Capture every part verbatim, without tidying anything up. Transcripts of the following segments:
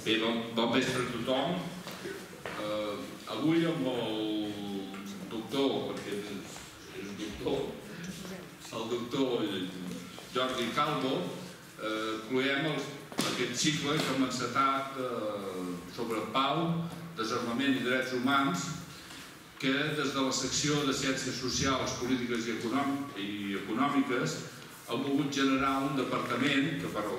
Bé, bon vespre a tothom. Avui amb el doctor, perquè és doctor, el doctor Jordi Calvo, cloem aquest cicle que hem encetat sobre pau, desarmament i drets humans, que des de la secció de Ciències Socials, Polítiques i Econòmiques hem volgut generar un departament que per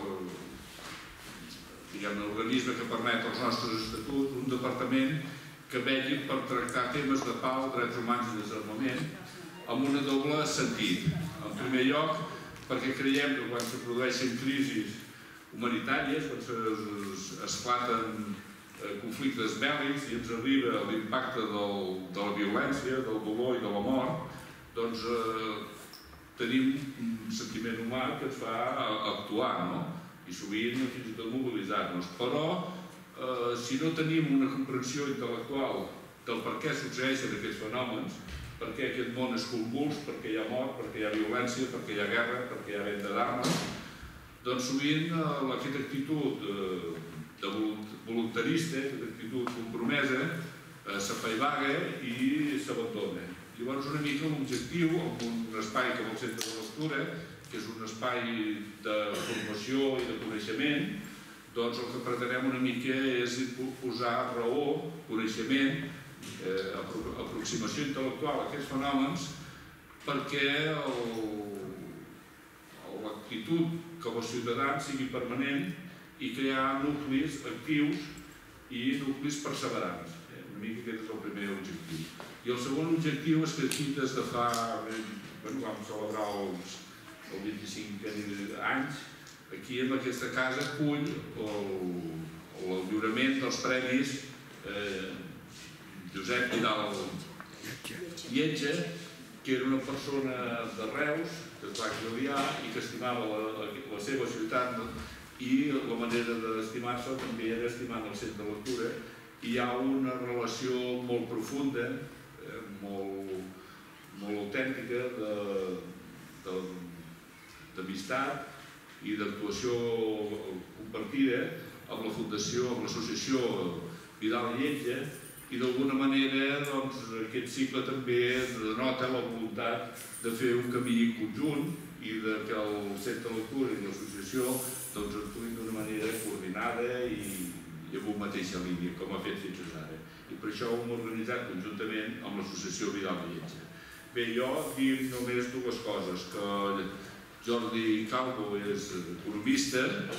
l'organisme que permet els nostres estatuts, un departament que vetlli per tractar temes de pau, drets humans i desarmament amb un doble sentit. En primer lloc, perquè creiem que quan se produeixen crisis humanitàries, quan esclaten conflictes bèl·lics i ens arriba l'impacte de la violència, del dolor i de la mort, doncs tenim un sentiment humà que ens fa actuar, i sovint fins i tot mobilitzar-nos. Però si no tenim una comprensió intel·lectual del per què succeeixen aquests fenòmens, per què aquest món és convuls, per què hi ha mort, per què hi ha violència, per què hi ha guerra, per què hi ha venda d'armes, doncs sovint aquesta actitud voluntarista, aquesta actitud compromesa, s'apaivaga i s'abandona. Llavors una mica l'objectiu, amb un espai com el Centre de Lectura, que és un espai de formació i de coneixement, doncs el que pretenem una mica és posar raó, coneixement, aproximació intel·lectual a aquests fenòmens, perquè l'actitud com a ciutadans sigui permanent i crear nuclis actius i nuclis perseverants. Una mica aquest és el primer objectiu. I el segon objectiu és que aquí des de fa... vam celebrar els vint-i-cinc anys, aquí en aquesta casa acull el lliurament dels premis Josep Vidal Lletja, que era una persona de Reus, que es va exiliar i que estimava la seva ciutat, i la manera d'estimar-se també era estimant el Centre de Lectura. Hi ha una relació molt profunda, molt autèntica d'amistat i d'actuació compartida amb la Fundació, amb l'associació Vidal Lletja, i d'alguna manera aquest cicle també denota la voluntat de fer un camí conjunt i que el Centre de Lectura i l'associació actuïn d'una manera coordinada i amb una mateixa línia, com ha fet fins ara. I per això ho hem organitzat conjuntament amb l'associació Vidal Lletja. Bé, jo dic només dues coses, que Jordi Calvo és economista,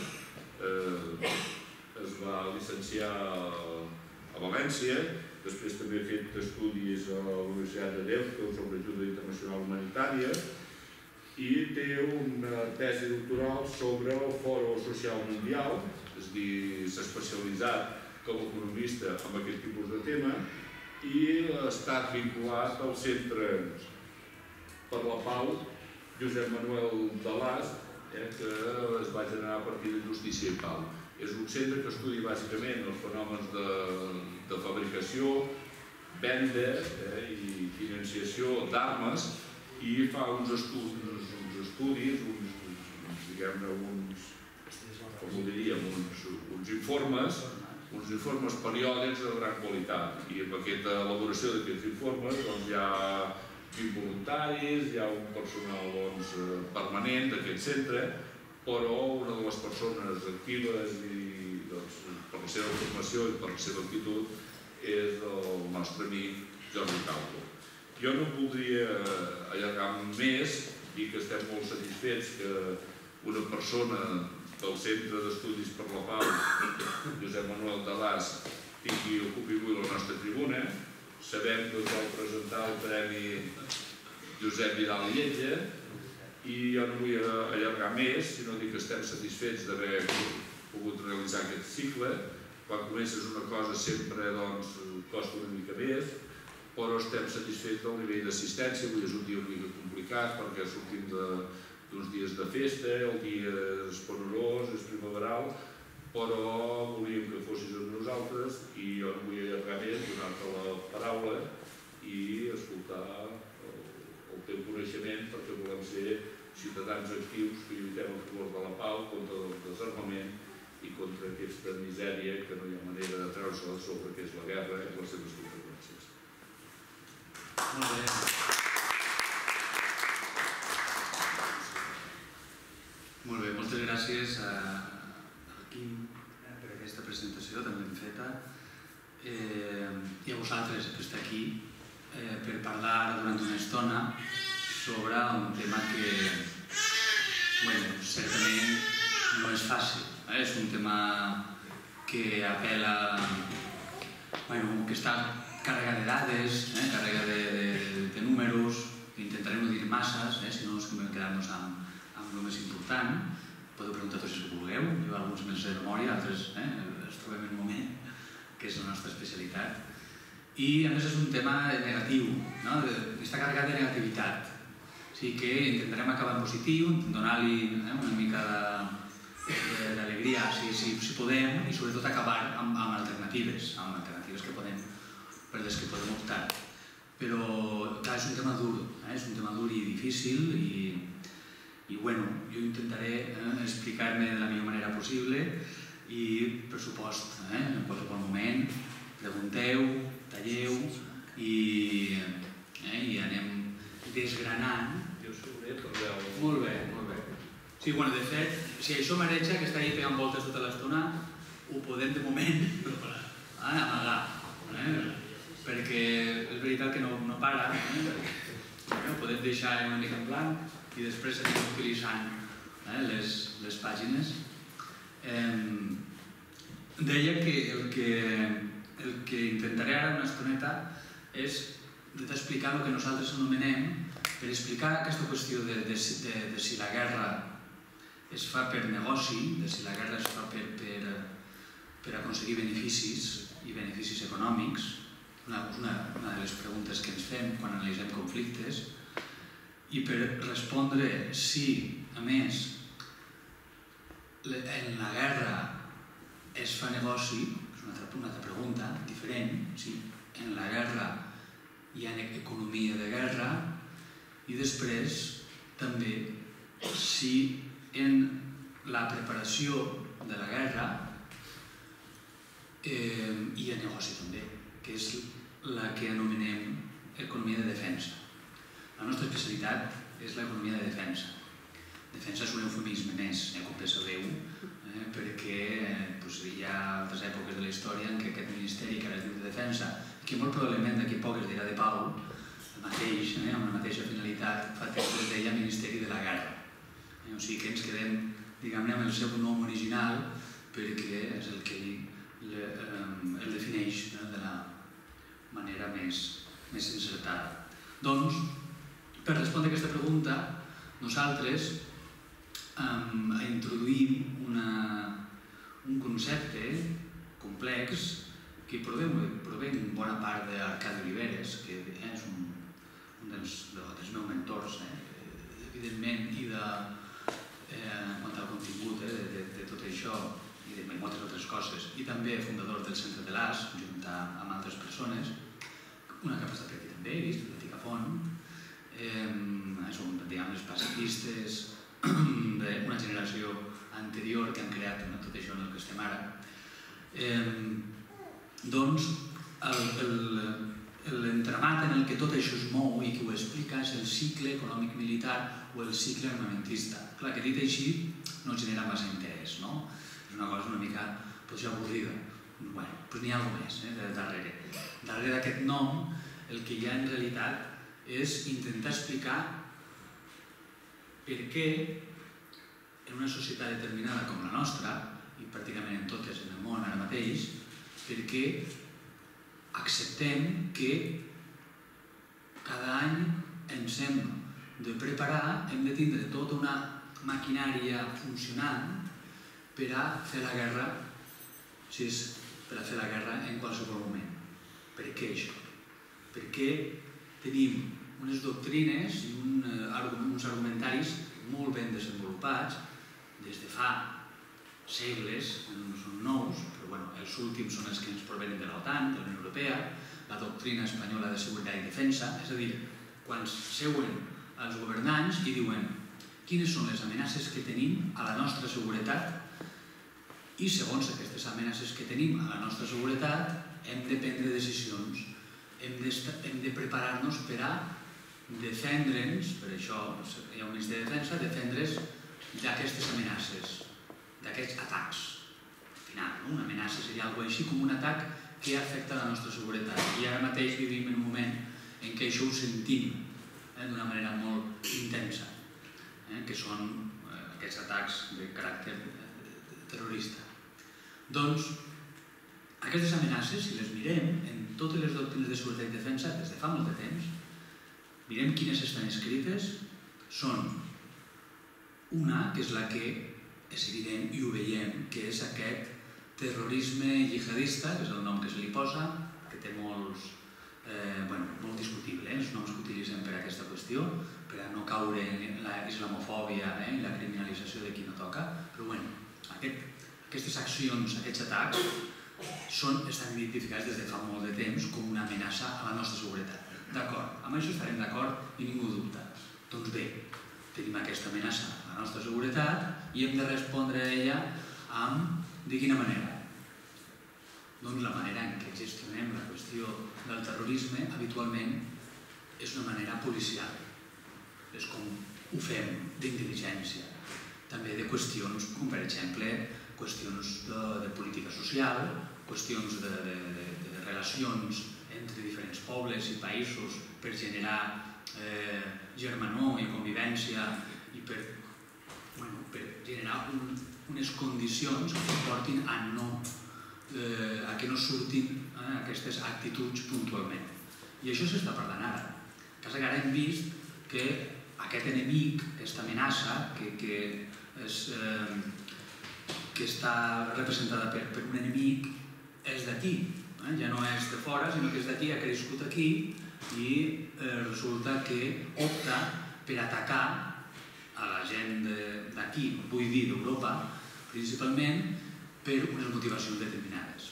es va llicenciar a València, després també ha fet estudis a la Universitat de Deusto sobre ajuda internacional humanitària i té una tesi doctoral sobre el Fòrum Social Mundial, és a dir, s'ha especialitzat com a economista en aquest tipus de tema i ha estat vinculat al Centre per la Pau Josep Manuel Dalàs, que es va generar a partir de Justícia i Pau. És un centre que estudia bàsicament els fenòmens de fabricació, venda i financiació d'armes i fa uns estudis, uns informes, uns informes periòdics de gran qualitat. I amb aquesta elaboració d'aquests informes hi ha vint voluntaris, hi ha un personal permanent d'aquest centre, però una de les persones actives per la seva formació i per la seva actitud és el nostre amic Jordi Calvo. Jo no voldria allargar més, dir que estem molt satisfets que una persona del Centre d'Estudis per la Pau, Josep Manuel Dalàs, tingui i ocupi avui la nostra tribuna. Sabem que us vau presentar el Premi Josep Vidal Lletja i jo no vull allargar més, sinó dir que estem satisfets d'haver pogut realitzar aquest cicle. Quan comences una cosa sempre costa una mica més, però estem satisfets del nivell d'assistència. Avui és un dia una mica complicat perquè sortim d'uns dies de festa, el dia és ponerós, és primaveral, però volíem que fossis amb nosaltres i jo no vull allargar més, donar-te la paraula i escoltar el teu coneixement, perquè volem ser ciutadans actius que lluitem a favor de la pau, contra el desarmament i contra contra aquesta misèria que no hi ha manera de treure-se de sobre, que és la guerra i les seves conseqüències. Molt bé. Molt bé, moltes gràcies al Quim per aquesta presentació tan ben feta i a vosaltres que està aquí per parlar durant una estona sobre un tema que, bueno, certament no és fàcil. És un tema que apela, bueno, que està carregat de dades, carregat de números, intentarem no dir masses, si no ens hem de quedar-nos amb el més important. Podeu preguntar tots si vulgueu, jo alguns més de memòria, altres els trobem en un moment, que és la nostra especialitat. I a més és un tema negatiu, està carregat de negativitat. O sigui que intentarem acabar en positiu, donar-li una mica d'alegria si podem i sobretot acabar amb alternatives, amb alternatives que podem, per les que podem optar. Però clar, és un tema dur, és un tema dur i difícil i bueno, jo intentaré explicar-me de la millor manera possible i, per supost, en qualsevol moment, pregunteu, talleu i anem desgranant. Molt bé, molt bé. Sí, bueno, de fet, si això mareja, que està allà pegant voltes tota l'estona, ho podem de moment amagar, perquè és veritat que no para, ho podem deixar una mica en blanc i després anem utilitzant les pàgines. Deia que el que intentaré ara una estoneta és d'explicar el que nosaltres anomenem, per explicar aquesta qüestió de si la guerra es fa per negoci, de si la guerra es fa per aconseguir beneficis i beneficis econòmics, una de les preguntes que ens fem quan analitzem conflictes, i per respondre si, a més, en la guerra es fa negoci, és una altra pregunta diferent, si en la guerra hi ha economia de guerra, i després també si en la preparació de la guerra hi ha negoci també, que és la que anomenem economia de defensa. La nostra especialitat és l'economia de defensa. Defensa és un eufemisme més, com bé sabeu, perquè hi ha altres èpoques de la història en què aquest ministeri que ara es diu de defensa, que molt probablement d'aquí poc es dirà de pau, el mateix, amb la mateixa finalitat, fa temps que es deia Ministeri de la Guerra. O sigui que ens quedem, diguem-ne, amb el seu nom original perquè és el que el defineix de la manera més encertada. Doncs, per respondre a aquesta pregunta, nosaltres introduïm un concepte complex que prové en bona part d'Arcadi Oliveres, que és un dels meus mentors, evidentment, i en quant al contingut de tot això i de moltes altres coses, i també fundador del Centre de l'A S, junt amb altres persones, una que ha passat per aquí també, he vist, la Ticafont, són, diguem, els pacifistes d'una generació anterior que han creat tot això en el que estem ara. Doncs, l'entramat en el que tot això es mou i que ho explica és el cicle econòmic-militar o el cicle armamentista. Clar, que dit així no genera massa interès, no? És una cosa una mica, potser avorrida. Bé, doncs n'hi ha alguna més darrere. Darrere d'aquest nom, el que hi ha en realitat és intentar explicar per què en una societat determinada com la nostra, i pràcticament en totes en el món ara mateix, per què acceptem que cada any ens hem de preparar, hem de tindre tota una maquinària funcionant per a fer la guerra, si és per a fer la guerra en qualsevol moment. Per què això? Perquè tenim unes doctrines i uns argumentaris molt ben desenvolupats des de fa segles, no són nous, però els últims són els que ens provenen de l'OTAN, de la Unió Europea, la doctrina espanyola de seguretat i defensa, és a dir, quan seuen els governants i diuen quines són les amenaces que tenim a la nostra seguretat I segons aquestes amenaces que tenim a la nostra seguretat, hem de prendre decisions, hem de preparar-nos per a defendre'ns, per això hi ha un Ministeri de Defensa, defendre's d'aquestes amenaces, d'aquests atacs. Al final, una amenaça seria alguna cosa així com un atac que afecta la nostra seguretat. I ara mateix vivim en un moment en què això ho sentim d'una manera molt intensa, que són aquests atacs de caràcter terrorista. Doncs, aquestes amenaces, si les mirem en totes les doctrines de seguretat i defensa des de fa molt de temps, mirem quines estan escrites, són una, que és la que és evident i ho veiem, que és aquest terrorisme jihadista, que és el nom que se li posa, que té molts, bueno, molt discutible, els noms que utilitzem per a aquesta qüestió, per a no caure en la islamofòbia i la criminalització de qui no toca, però bueno, aquestes accions, aquests atacs, estan identificats des de fa molt de temps com una amenaça a la nostra seguretat. D'acord, amb això estarem d'acord i ningú dubta. Doncs bé, tenim aquesta amenaça a la nostra seguretat i hem de respondre a ella amb, de quina manera? Doncs la manera en què gestionem la qüestió del terrorisme habitualment és una manera policial. És com ho fem d'intel·ligència. També de qüestions com, per exemple, qüestions de política social, qüestions de relacions entre diferents pobles i països per generar germanor i convivència i per generar unes condicions que portin a que no surtin aquestes actituds puntualment. I això s'està parlant ara. Que ara hem vist que aquest enemic, aquesta amenaça que està representada per un enemic és d'aquí. Ja no és de fora, sinó que és d'aquí, ha crescut aquí i resulta que opta per atacar a la gent d'aquí, vull dir d'Europa, principalment per unes motivacions determinades.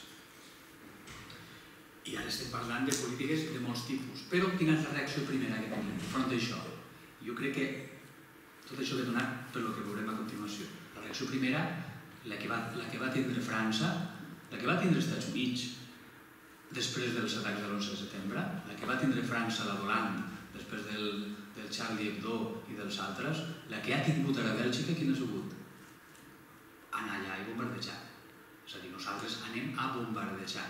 I ara estem parlant de polítiques de molts tipus. Però quina és la reacció primera que tenim enfront d'això? Jo crec que tot això ve donat per el que veurem a continuació. La reacció primera, la que va tindre França, la que va tindre els Estats Units després dels atacs de l'onze de setembre, la que va tindre França, la d'Hollande, després del Charlie Hebdo i dels altres, la que ha tingut a la Bèlgica, quina ha sigut? Anar allà i bombardejar. És a dir, nosaltres anem a bombardejar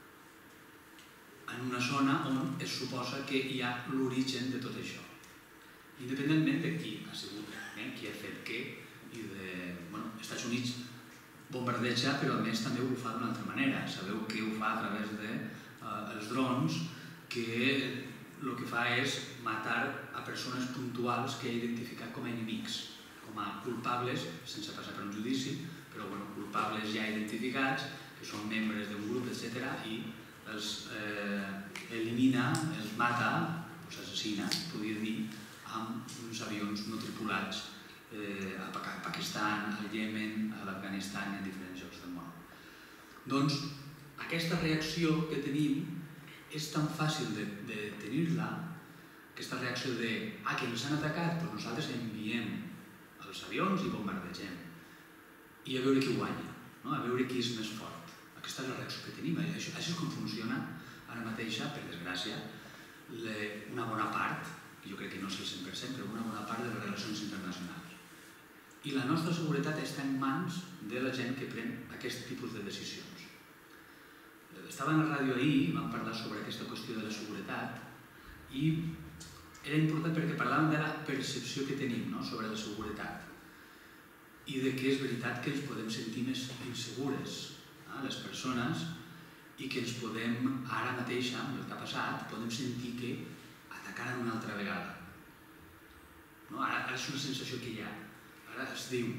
en una zona on es suposa que hi ha l'origen de tot això. Independentment de qui ha sigut, qui ha fet què, i de... Bueno, els Estats Units bombardeja, però a més també ho fa d'una altra manera. Sabeu que ho fa a través dels drons, que el que fa és matar a persones puntuals que ha identificat com a enemics, com a culpables, sense passar per un judici, però culpables ja identificats, que són membres d'un grup, etcètera, i els elimina, els mata, els assassina, podria dir, amb uns avions no tripulats a Pakistan, al Iemen, a l'Afganistan i en diferents llocs del món. Doncs aquesta reacció que tenim és tan fàcil de tenir-la, aquesta reacció de ah, que ens han atacat, doncs nosaltres enviem els avions i bombardegem. I a veure qui guanya, a veure qui és més fort. Aquesta és la reacció que tenim. Això és com funciona ara mateixa, per desgràcia, una bona part, jo crec que no és el cent per cent, però una bona part de les relacions internacionals. I la nostra seguretat està en mans de la gent que pren aquest tipus de decisions. Estava a la ràdio ahir, vam parlar sobre aquesta qüestió de la seguretat i era important perquè parlàvem de la percepció que tenim sobre la seguretat i de que és veritat que ens podem sentir més insegures, les persones, i que ens podem, ara mateix, amb el que ha passat, podem sentir que atacaran una altra vegada. Ara és una sensació que hi ha. Ara es diu,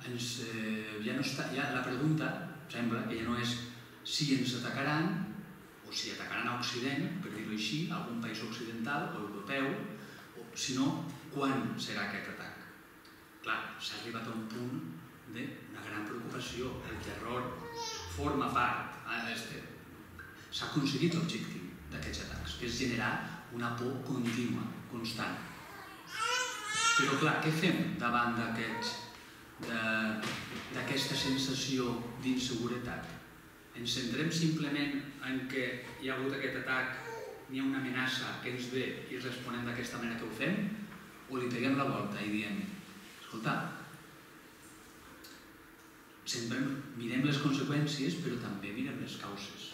la pregunta sembla que ja no és si ens atacaran o si atacaran a Occident, per dir-ho així, a algun país occidental o europeu, sinó quan serà aquest atac. Clar, s'ha arribat a un punt d'una gran preocupació. El terror forma part, s'ha aconseguit l'objectiu d'aquests atacs, que és generar una por contínua, constant. Però clar, què fem davant d'aquests d'aquesta sensació d'inseguretat? Ens centrem simplement en que hi ha hagut aquest atac, hi ha una amenaça que ens ve i responem d'aquesta manera que ho fem, o li peguem la volta i diem, escolta, sempre mirem les conseqüències però també mirem les causes.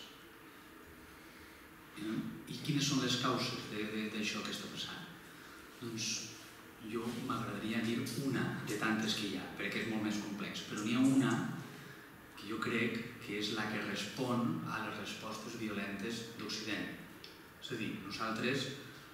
I quines són les causes d'això que està passant? Doncs jo m'agradaria dir una de tantes que hi ha, perquè és molt més complex, però n'hi ha una que jo crec que és la que respon a les respostes violentes d'Occident. És a dir, nosaltres,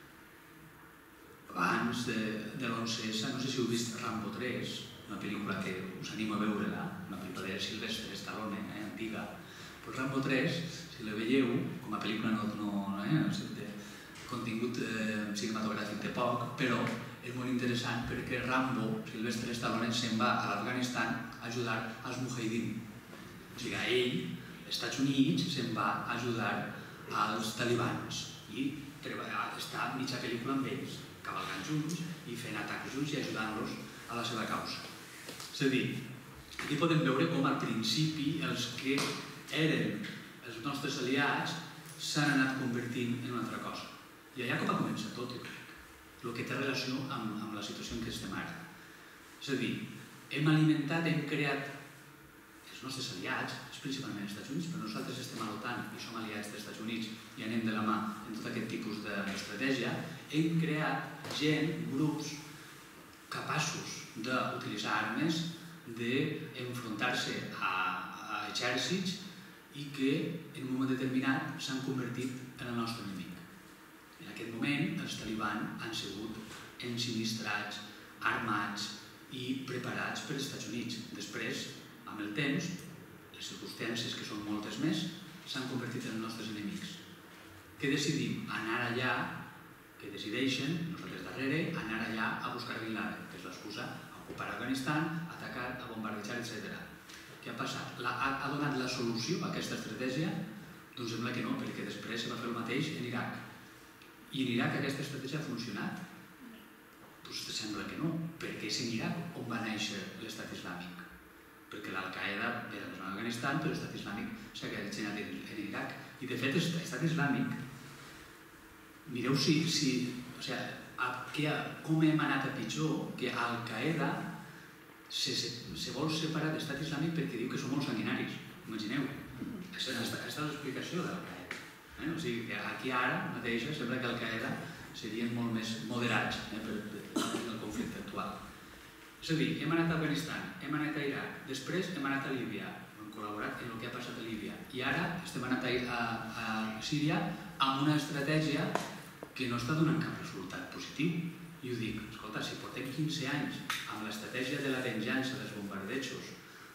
abans de l'onze essa, no sé si heu vist Rambo tres, una pel·lícula que us animo a veure-la, una pel·lícula de Sylvester Stallone, antiga. Però Rambo tres, si la veieu, com a pel·lícula de contingut cinematogràfic té poc, però és molt interessant perquè Rambo, Sylvester Stallone, se'n va a l'Afganistan a ajudar als mujahidin. O sigui, ell, als Estats Units, se'n va a ajudar als talibans i està mitja pel·lícula amb ells, cavalgant junts i fent atacs junts i ajudant-los a la seva causa. És a dir, aquí podem veure com al principi els que eren els nostres aliats s'han anat convertint en una altra cosa. I allà com va començar tot, jo crec, el que té relació amb la situació en què estem ara. És a dir, hem alimentat, hem creat els nostres aliats, principalment als Estats Units, però nosaltres estem a l'OTAN i som aliats dels Estats Units i anem de la mà en tot aquest tipus d'estratègia, hem creat gent, grups capaços d'utilitzar armes, d'enfrontar-se a exèrcits i que en un moment determinat s'han convertit en el nostre enemic. En aquest moment els talibans han sigut ensinistrats, armats i preparats per als Estats Units. Després, amb el temps, les circumstàncies, que són moltes més, s'han convertit en els nostres enemics. Què decidim? Anar allà, que decideixen, nosaltres darrere, anar allà a buscar Bin Laden, que és l'excusa, a ocupar Afganistan, a atacar, a bombardejar, etcètera. Què ha passat? Ha donat la solució a aquesta estratègia? Doncs sembla que no, perquè després se va fer el mateix en Iraq. I en Iraq aquesta estratègia ha funcionat? Doncs sembla que no, perquè és en Iraq on va néixer l'Estat Islàmic. Perquè l'Al-Qaeda era en Afganistan, però l'Estat Islàmic s'ha generat en Iraq. I de fet, l'Estat Islàmic, mireu si, o sigui, com hem anat a pitjor, que Al-Qaeda se vol separar de l'Estat Islàmic perquè diu que són molt sanguinaris. Imagineu, aquesta és l'explicació de l'Al-Qaeda. O sigui, que aquí ara mateixa sembla que Al-Qaeda serien molt més moderats en el conflicte actual. És a dir, hem anat a Afganistan, hem anat a Iraq, després hem anat a Líbia, hem col·laborat en el que ha passat a Líbia, i ara estem anat a Síria amb una estratègia que no està donant cap resultat positiu. I ho dic, escolta, si portem quinze anys amb l'estratègia de la venjança, dels bombardejos,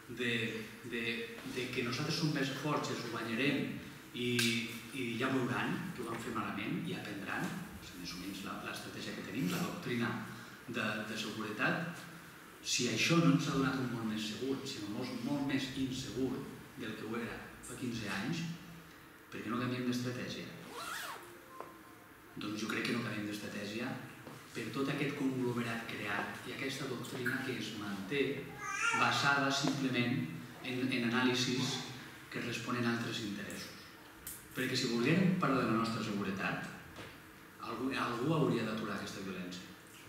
de que nosaltres som més forts, ens ho guanyarem i ja veuran que ho vam fer malament i aprendran, més o menys l'estratègia que tenim, la doctrina de seguretat. Si això no ens ha donat un món més segur, sinó molt més insegur del que ho era fa quinze anys, per què no canviem d'estratègia? Doncs jo crec que no canviem d'estratègia per tot aquest conglomerat creat i aquesta doctrina que es manté basada simplement en anàlisis que responen a altres interessos. Perquè si volguem parlar de la nostra seguretat, algú hauria d'aturar aquesta violència.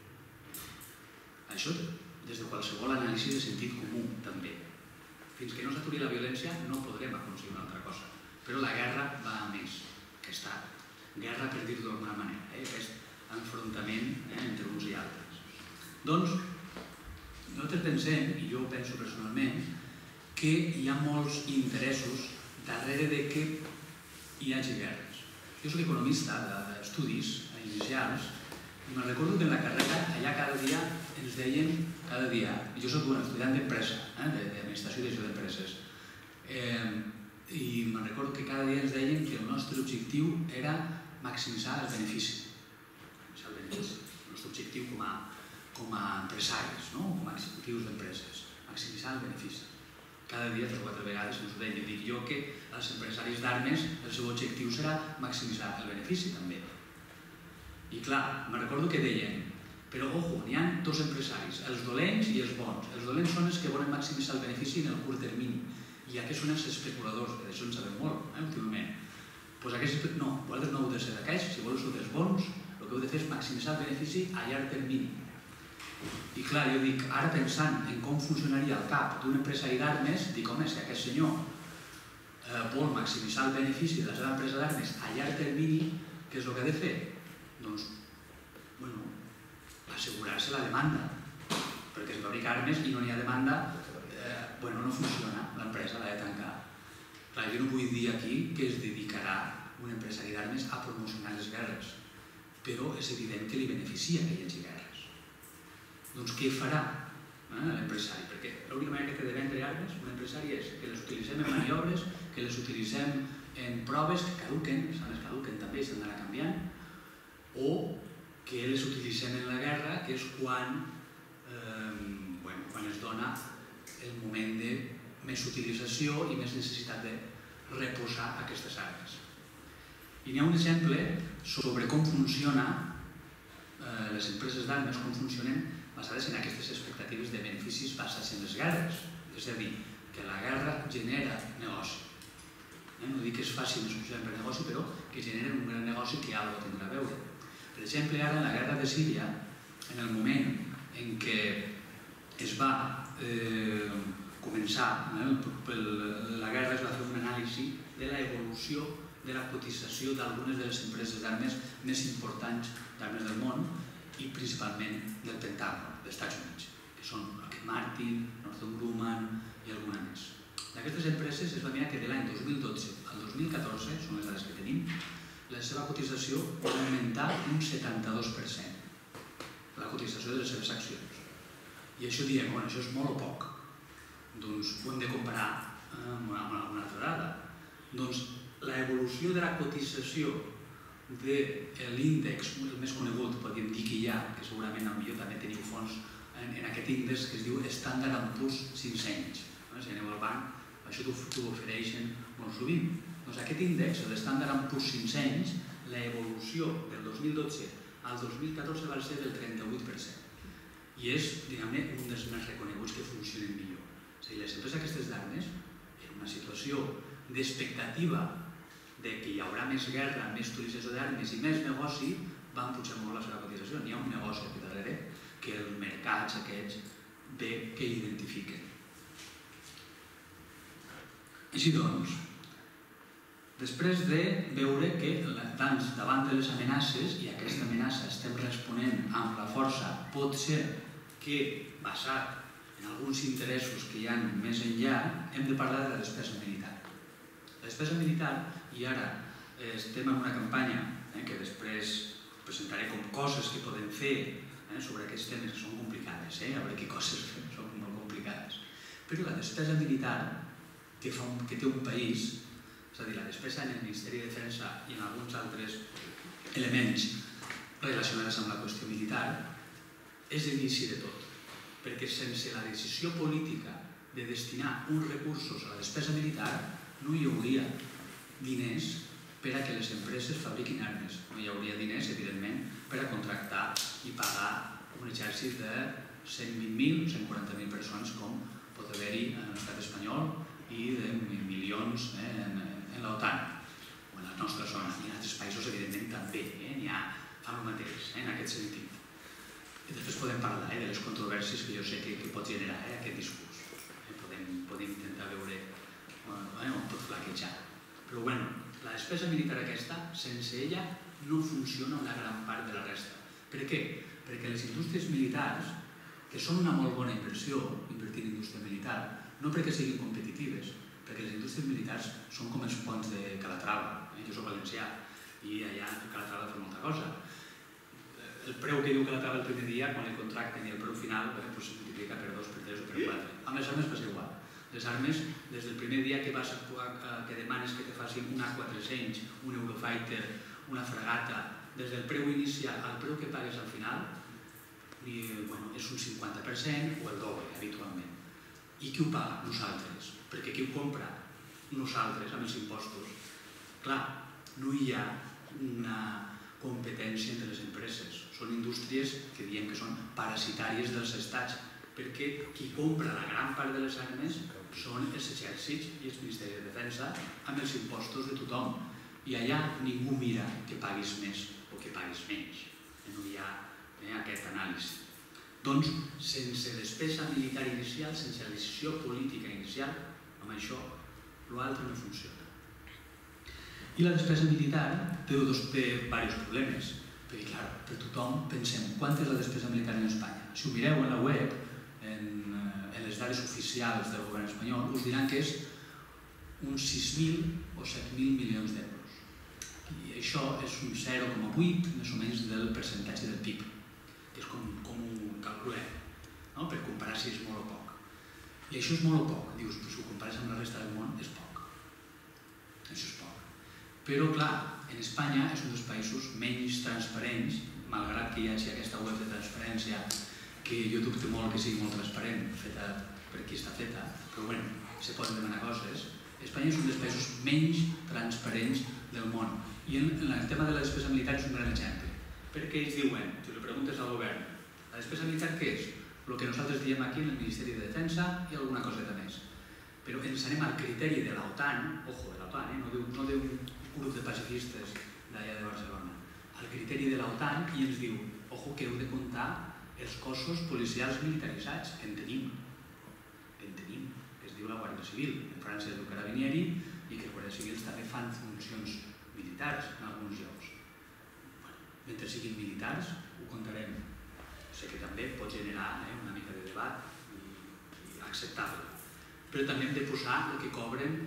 Això des de qualsevol anàlisi de sentit comú, també. Fins que no s'aturi la violència no podrem aconseguir una altra cosa. Però la guerra va a més. Aquesta guerra, per dir-ho d'alguna manera, aquest enfrontament entre uns i altres. Doncs, nosaltres pensem, i jo penso personalment, que hi ha molts interessos darrere de que hi hagi guerres. Jo soc economista d'estudis inicials i me'n recordo que en la carrera allà cada dia ens deien, cada dia, jo soc un estudiant d'empresa, d'administració i gestió d'empreses, i me'n recordo que cada dia ens deien que el nostre objectiu era maximitzar el benefici. El nostre objectiu com a empresaris, com a executius d'empreses, maximitzar el benefici. Cada dia, tres o quatre vegades ens ho deien. Dic jo que els empresaris d'armes, el seu objectiu serà maximitzar el benefici també. I clar, me'n recordo que deien, Però, ojo, n'hi ha dos empresaris, els dolents i els bons. Els dolents són els que volen maximitzar el benefici en el curt termini. I aquests són els especuladors, que d'això en sabem molt, últimament. Doncs aquests, no, vosaltres no heu de ser d'aquests, si voleu ser dels bons, el que heu de fer és maximitzar el benefici a llarg termini. I clar, jo dic, ara pensant en com funcionaria el cap d'un empresari d'armes, dic, home, si aquest senyor vol maximitzar el benefici de la seva empresa d'armes a llarg termini, què és el que ha de fer? Doncs, bueno, assegurar-se la demanda, perquè es fabrica armes i no n'hi ha demanda, bueno, no funciona, l'empresa l'ha de tancar. Clar, jo no vull dir aquí que es dedicarà un empresari d'armes a promocionar les guerres, però és evident que li beneficia que hi hagi guerres. Doncs què farà l'empresari? Perquè l'única manera que té de vendre armes un empresari és que les utilitzem en maniobres, que les utilitzem en proves que caduquen, les armes caduquen també i s'han d'anar canviant, o que les utilitzem en la guerra, que és quan es dona el moment de més utilització i més necessitat de reposar aquestes armes. I n'hi ha un exemple sobre com funcionen les empreses d'armes, com funcionen basades en aquestes expectatives de beneficis basats en les guerres. És a dir, que la guerra genera negoci. No dic que és fàcil discutir per negoci, però que genera un gran negoci que alguna cosa tindrà a veure. Per exemple, ara en la guerra de Síria, en el moment en què es va començar la guerra, es va fer una anàlisi de l'evolució de la cotització d'algunes de les empreses d'armes més importants d'armes del món i principalment del Pentàgon, dels Estats Units, que són Lockheed Martin, Northrop Grumman i alguna més. D'aquestes empreses es va mirar que de l'any dos mil dotze al dos mil catorze, són les dades que tenim, la seva cotització va augmentar un setanta-dos per cent, la cotització de les seves accions. I això diem, bueno, això és molt o poc. Doncs ho hem de comparar amb alguna altra dada. Doncs l'evolució de la cotització de l'índex, el més conegut, podríem dir que hi ha, que segurament potser també teniu fons en aquest índex que es diu Standard and Poor's cinc-cents. Si aneu al banc, això t'ho ofereixen molt sovint. Doncs aquest índex, l'Standard and Poor's cinc-cents, l'evolució del dos mil dotze al dos mil catorze va ser del trenta-vuit per cent. I és, diguem-ne, un dels més reconeguts que funcionen millor. És a dir, les empreses aquestes d'armes, en una situació d'expectativa de que hi haurà més guerra, més utilització d'armes i més negoci, van pujar molt la seva cotització. N'hi ha un negoci aquí darrere que els mercats aquests bé que identifiquen. Així doncs, després de veure que davant de les amenaces, i a aquesta amenaça estem responent amb la força, pot ser que, basat en alguns interessos que hi ha més enllà, hem de parlar de la despesa militar. La despesa militar, i ara estem en una campanya que després presentaré com coses que podem fer sobre aquests temes que són complicades, a veure què coses fem, són molt complicades. Però la despesa militar que té un país, és a dir, la despesa en el Ministeri de Defensa i en alguns altres elements relacionats amb la qüestió militar, és l'inici de tot. Perquè sense la decisió política de destinar uns recursos a la despesa militar, no hi hauria diners per a que les empreses fabriquin armes. No hi hauria diners, evidentment, per a contractar i pagar un exèrcit de cent vint mil, cent quaranta mil persones, com pot haver-hi en l'estat espanyol, i de milions en l'OTAN, o en la nostra zona. I en altres països, evidentment, també n'hi ha, fan el mateix, en aquest sentit. I després podem parlar de les controvèrsies que jo sé que pot generar aquest discurs. Podem intentar veure on pot flaquejar. Però, bueno, la despesa militar aquesta, sense ella, no funciona una gran part de la resta. Per què? Perquè les indústries militars, que són una molt bona inversió, invertir en indústria militar, no perquè siguin competitives, perquè les indústries militars són com els ponts de Calatrava. Jo soc valencià i allà a Calatrava fa molta cosa. El preu que diu Calatrava el primer dia, quan el contracten i el preu final, es multiplica per dos, per tres o per quatre. Amb les armes passa igual. Les armes, des del primer dia que vas que demanes que te facin un A quatre-cents, un Eurofighter, una fragata, des del preu inicial al preu que pagues al final, és un cinquanta per cent o el doble, habitualment. I qui ho paga? Nosaltres. Perquè qui ho compra? Nosaltres, amb els impostos. Clar, no hi ha una competència entre les empreses. Són indústries que diem que són parasitàries dels estats, perquè qui compra la gran part de les armes són els exèrcits i els ministeris de defensa amb els impostos de tothom. I allà ningú mira que paguis més o que paguis menys. No hi ha aquest anàlisi. Doncs, sense despesa militar inicial, sense decisió política inicial, amb això, l'altre no funciona. I la despesa militar té diversos problemes, perquè, clar, per tothom pensem, quanta és la despesa militar en Espanya? Si ho mireu en la web, en les dades oficials del govern espanyol, us diran que és uns sis mil o set mil milions d'euros. I això és un zero coma vuit més o menys del percentatge del P I B, que és com ho calculem, per comparar si és molt o poc. I això és molt o poc. Dius, si ho compares amb la resta del món, és poc. Això és poc. Però, clar, en Espanya és un dels països menys transparents, malgrat que hi hagi aquesta web de transparència, que jo dubto molt que sigui molt transparent, feta per qui està feta, però bé, se poden demanar coses. Espanya és un dels països menys transparents del món. I en el tema de la despesa militar és un gran exemple. Perquè ells diuen, si li preguntes al govern, la despesa militar què és? El que nosaltres diem aquí en el Ministeri de Defensa i alguna coseta més. Però ens anem al criteri de l'OTAN, ojo, de l'OTAN, no d'un grup de pacifistes d'allà de Barcelona, al criteri de l'OTAN i ens diu, ojo, que heu de comptar els cossos policials militaritzats, que en tenim, que en tenim, que es diu la Guàrdia Civil. En França és el Carabinieri i que els Guàrdies Civils també fan funcions militars en alguns llocs. Mentre siguin militars, ho comptarem. Sé que també pot generar una mica de debat i acceptable. Però també hem de posar el que cobren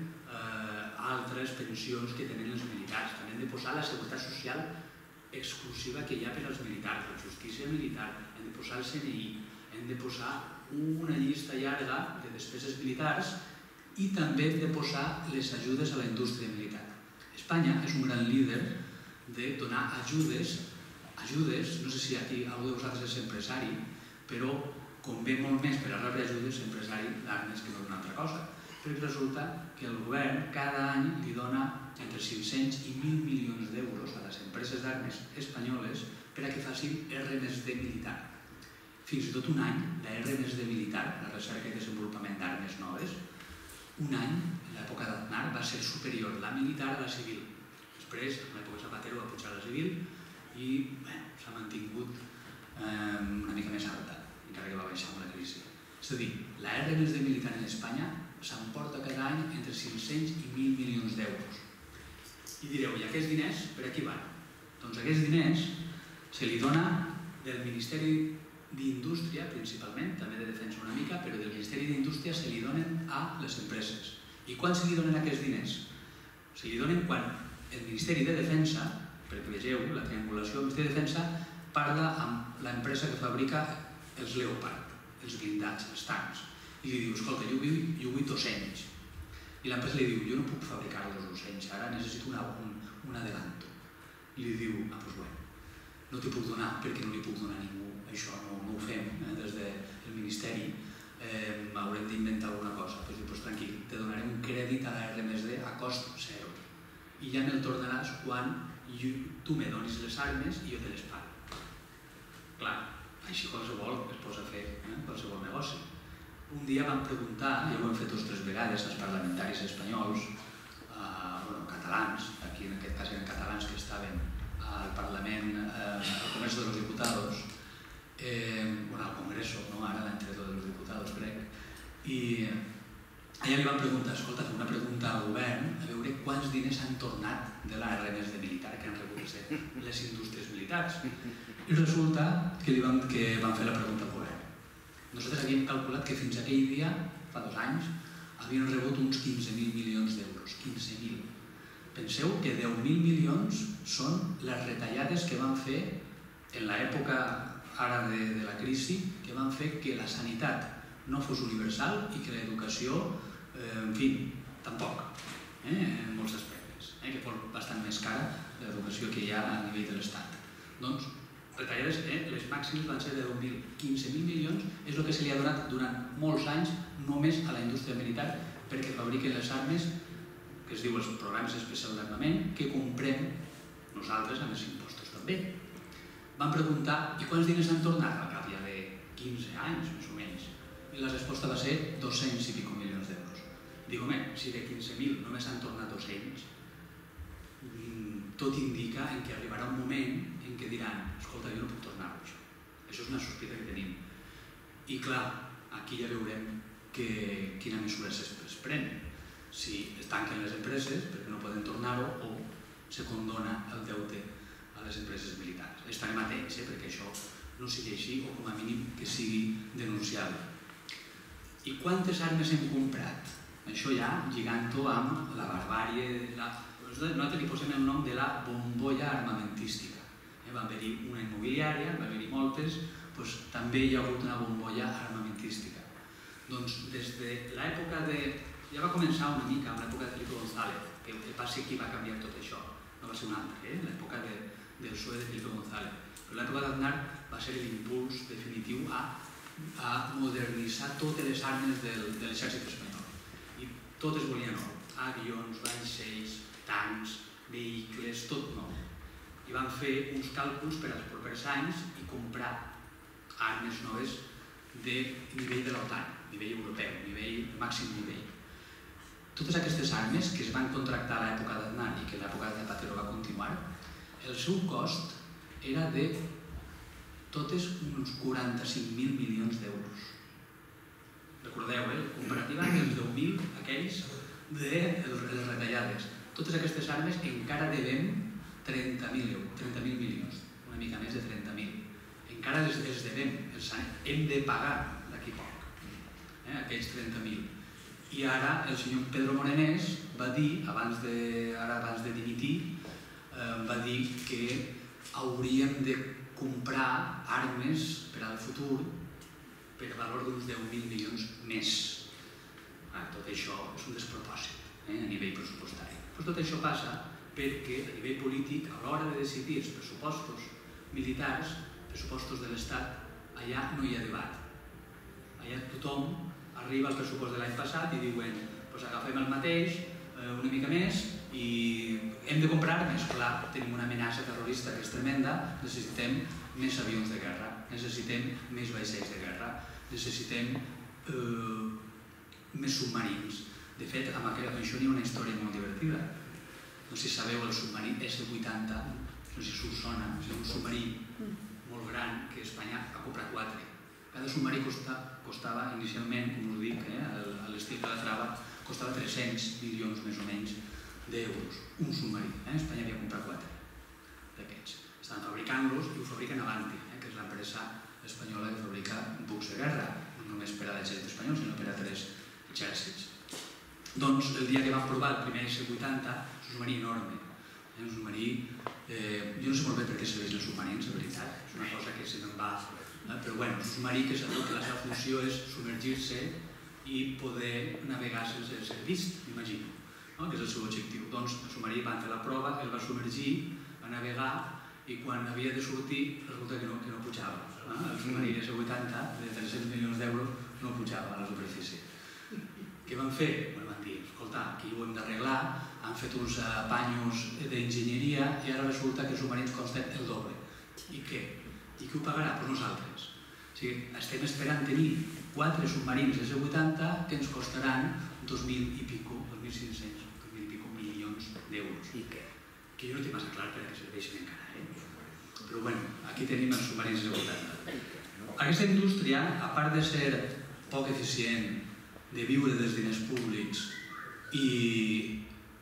altres pensions que tenen els militars. També hem de posar la seguretat social exclusiva que hi ha per als militars, la justícia militar, hem de posar el C N I, hem de posar una llista llarga de despeses militars i també hem de posar les ajudes a la indústria militar. Espanya és un gran líder de donar ajudes, ajudes, no sé si aquí algú de vosaltres és empresari, però convé molt més per a rebre ajudes empresari d'armes que no d'una altra cosa. Perquè resulta que el govern cada any li dona entre cinc-cents i mil milions d'euros a les empreses d'armes espanyoles per a que facin R més D militar. Fins i tot un any, la R més D militar, la recerca i desenvolupament d'armes noves, un any, en l'època d'Aznar, va ser superior la militar a la civil. Després, en l'època Zapatero, va pujar la civil i s'ha mantingut una mica més alta, encara que va baixar amb la crisi. És a dir, la R més D militar en Espanya s'emporta cada any entre cinc-cents i mil milions d'euros. I direu, i aquests diners per a qui van? Doncs aquests diners se li dona del Ministeri d'Indústria, principalment, també de Defensa una mica, però del Ministeri d'Indústria se li donen a les empreses. I quan se li donen aquests diners? Se li donen quan el Ministeri de Defensa, perquè vegeu la triangulació, el Ministeri de Defensa parla amb l'empresa que fabrica els Leopard, els blindats, els tancs, i li diu, escolta, jo vull dos-cents. I l'empresa li diu, jo no puc fabricar els dos-cents, ara necessito un adelanto. I li diu, ah, doncs bé, no t'hi puc donar perquè no li puc donar a ningú, això no ho fem des del Ministeri, haurem d'inventar alguna cosa. Doncs diu, doncs tranquil, te donaré un crèdit a la R més D a cost zero. I ja me'l tornaràs quan tu me donis les armes i jo te les pago. Clar, així qualsevol es posa a fer qualsevol negoci. Un dia vam preguntar, ja ho hem fet dos o tres vegades, als parlamentaris espanyols, catalans, aquí en aquest cas eren catalans que estaven al Parlament, al Congreso de los Diputados, bueno, al Congreso, ara l'entredo de los Diputados, crec, i allà li van preguntar, escolta, fer una pregunta al govern, a veure quants diners han tornat de la R més D militar que han rebut les indústries militars. I resulta que van fer la pregunta al govern. Nosaltres havíem calculat que fins aquell dia, fa dos anys, havien rebut uns quinze mil milions d'euros, quinze mil. Penseu que deu mil milions són les retallades que van fer en l'època ara de la crisi, que van fer que la sanitat no fos universal i que l'educació, en fi, tampoc, en molts aspectes, que fos bastant més cara l'educació que hi ha a nivell de l'Estat. Doncs, retallades, les màximes van ser de deu mil. quinze mil milions és el que se li ha donat durant molts anys només a la indústria militar perquè fabriquen les armes que es diu els programes especials d'armament que comprem nosaltres amb els impostos també. Van preguntar, i quants diners han tornat al cap ja de quinze anys, més o menys? I la resposta va ser dos-cents i pico milions d'euros. Dic, home, si de quinze mil només han tornat dos-cents, tot indica en què arribarà un moment en què diran, escolta, jo no puc tornar-ho, això. Això és una sospita que tenim. I clar, aquí ja veurem quina mesura es pren. Si es tanquen les empreses perquè no poden tornar-ho o se condona el deute a les empreses militars. Estarem atents, perquè això no sigui així o com a mínim que sigui denunciable. I quantes armes hem comprat? Això ja lligant-ho amb la barbàrie. Nosaltres li posem el nom de la bombolla armamentística. Va haver-hi una immobiliària, va haver-hi moltes, també hi ha hagut una bombolla armamentística. Doncs des de l'època de... Ja va començar una mica amb l'època de Felipe González, que va ser qui va canviar tot això. No va ser un altre, l'època del P S O E de Felipe González. Però l'època d'Aznar va ser l'impuls definitiu a modernitzar totes les armes de l'exèrcit espanyol. I totes volien nou. Avions, vaixells, tancs, vehicles, tot nou. I van fer uns càlculs per als propers anys i comprar armes noves de nivell de l'OTAN, nivell europeu, nivell, màxim nivell. Totes aquestes armes que es van contractar a l'època d'Aznar i que l'època de Zapatero va continuar, el seu cost era de totes uns quaranta-cinc mil milions d'euros. Recordeu, eh? Comparativa amb els deu mil aquells de les retallades. Totes aquestes armes encara devem trenta mil milions, una mica més de trenta mil. Encara els devem, hem de pagar d'aquí poc, aquells trenta mil. I ara el senyor Pedro Morenés va dir, abans de dimitir, va dir que hauríem de comprar armes per al futur per valor d'uns deu mil milions més. Tot això és un despropòsit a nivell pressupostari. Tot això passa perquè a nivell polític, a l'hora de decidir els pressupostos militars, pressupostos de l'Estat, allà no hi ha debat. Allà tothom arriba al pressupost de l'any passat i diuen agafem el mateix, una mica més, i hem de comprar armes. Clar, tenim una amenaça terrorista que és tremenda, necessitem més avions de guerra, necessitem més vaixells de guerra, necessitem més submarins. De fet, amb això hi ha una història molt divertida. No sé si sabeu el submarí esse vuitanta, no sé si us sona, és un submarí molt gran que Espanya ha comprat quatre. Cada submarí costava inicialment, com us dic, a l'estil de la trava, costava tres-cents milions més o menys d'euros. Un submarí. Espanya havia comprat quatre d'aquests. Estan fabricant-los i ho fabriquen Avanti, que és l'empresa espanyola que fabrica bucs de guerra, no només per a l'exèrcit espanyol, sinó per a tres exèrcits. Doncs el dia que vam provar el primer esse vuitanta, és un submarí enorme. Un submarí... Jo no sé molt bé per què serveix el submarí, en veritat. És una cosa que se me'n va... Però bé, un submarí que la seva funció és submergir-se i poder navegar sense ser vist, m'imagino, que és el seu objectiu. Doncs el submarí van fer la prova, el va submergir, va navegar i quan havia de sortir resulta que no pujava. El submarí esse vuitanta, de tres-cents milions d'euros, no pujava a la superfície. Què van fer? Van dir, escolta, aquí ho hem d'arreglar, han fet uns apanyos d'enginyeria i ara resulta que els submarins costen el doble. I què? I qui ho pagarà? Doncs nosaltres. O sigui, estem esperant tenir quatre submarins esse vuitanta que ens costaran dos mil i pico, dos mil cinc-cents, dos mil i pico milions d'euros. I què? Que jo no tinc massa clar per a què serveixen encara, eh? Però bueno, aquí tenim els submarins esse vuitanta. Aquesta indústria, a part de ser poc eficient, de viure dels diners públics i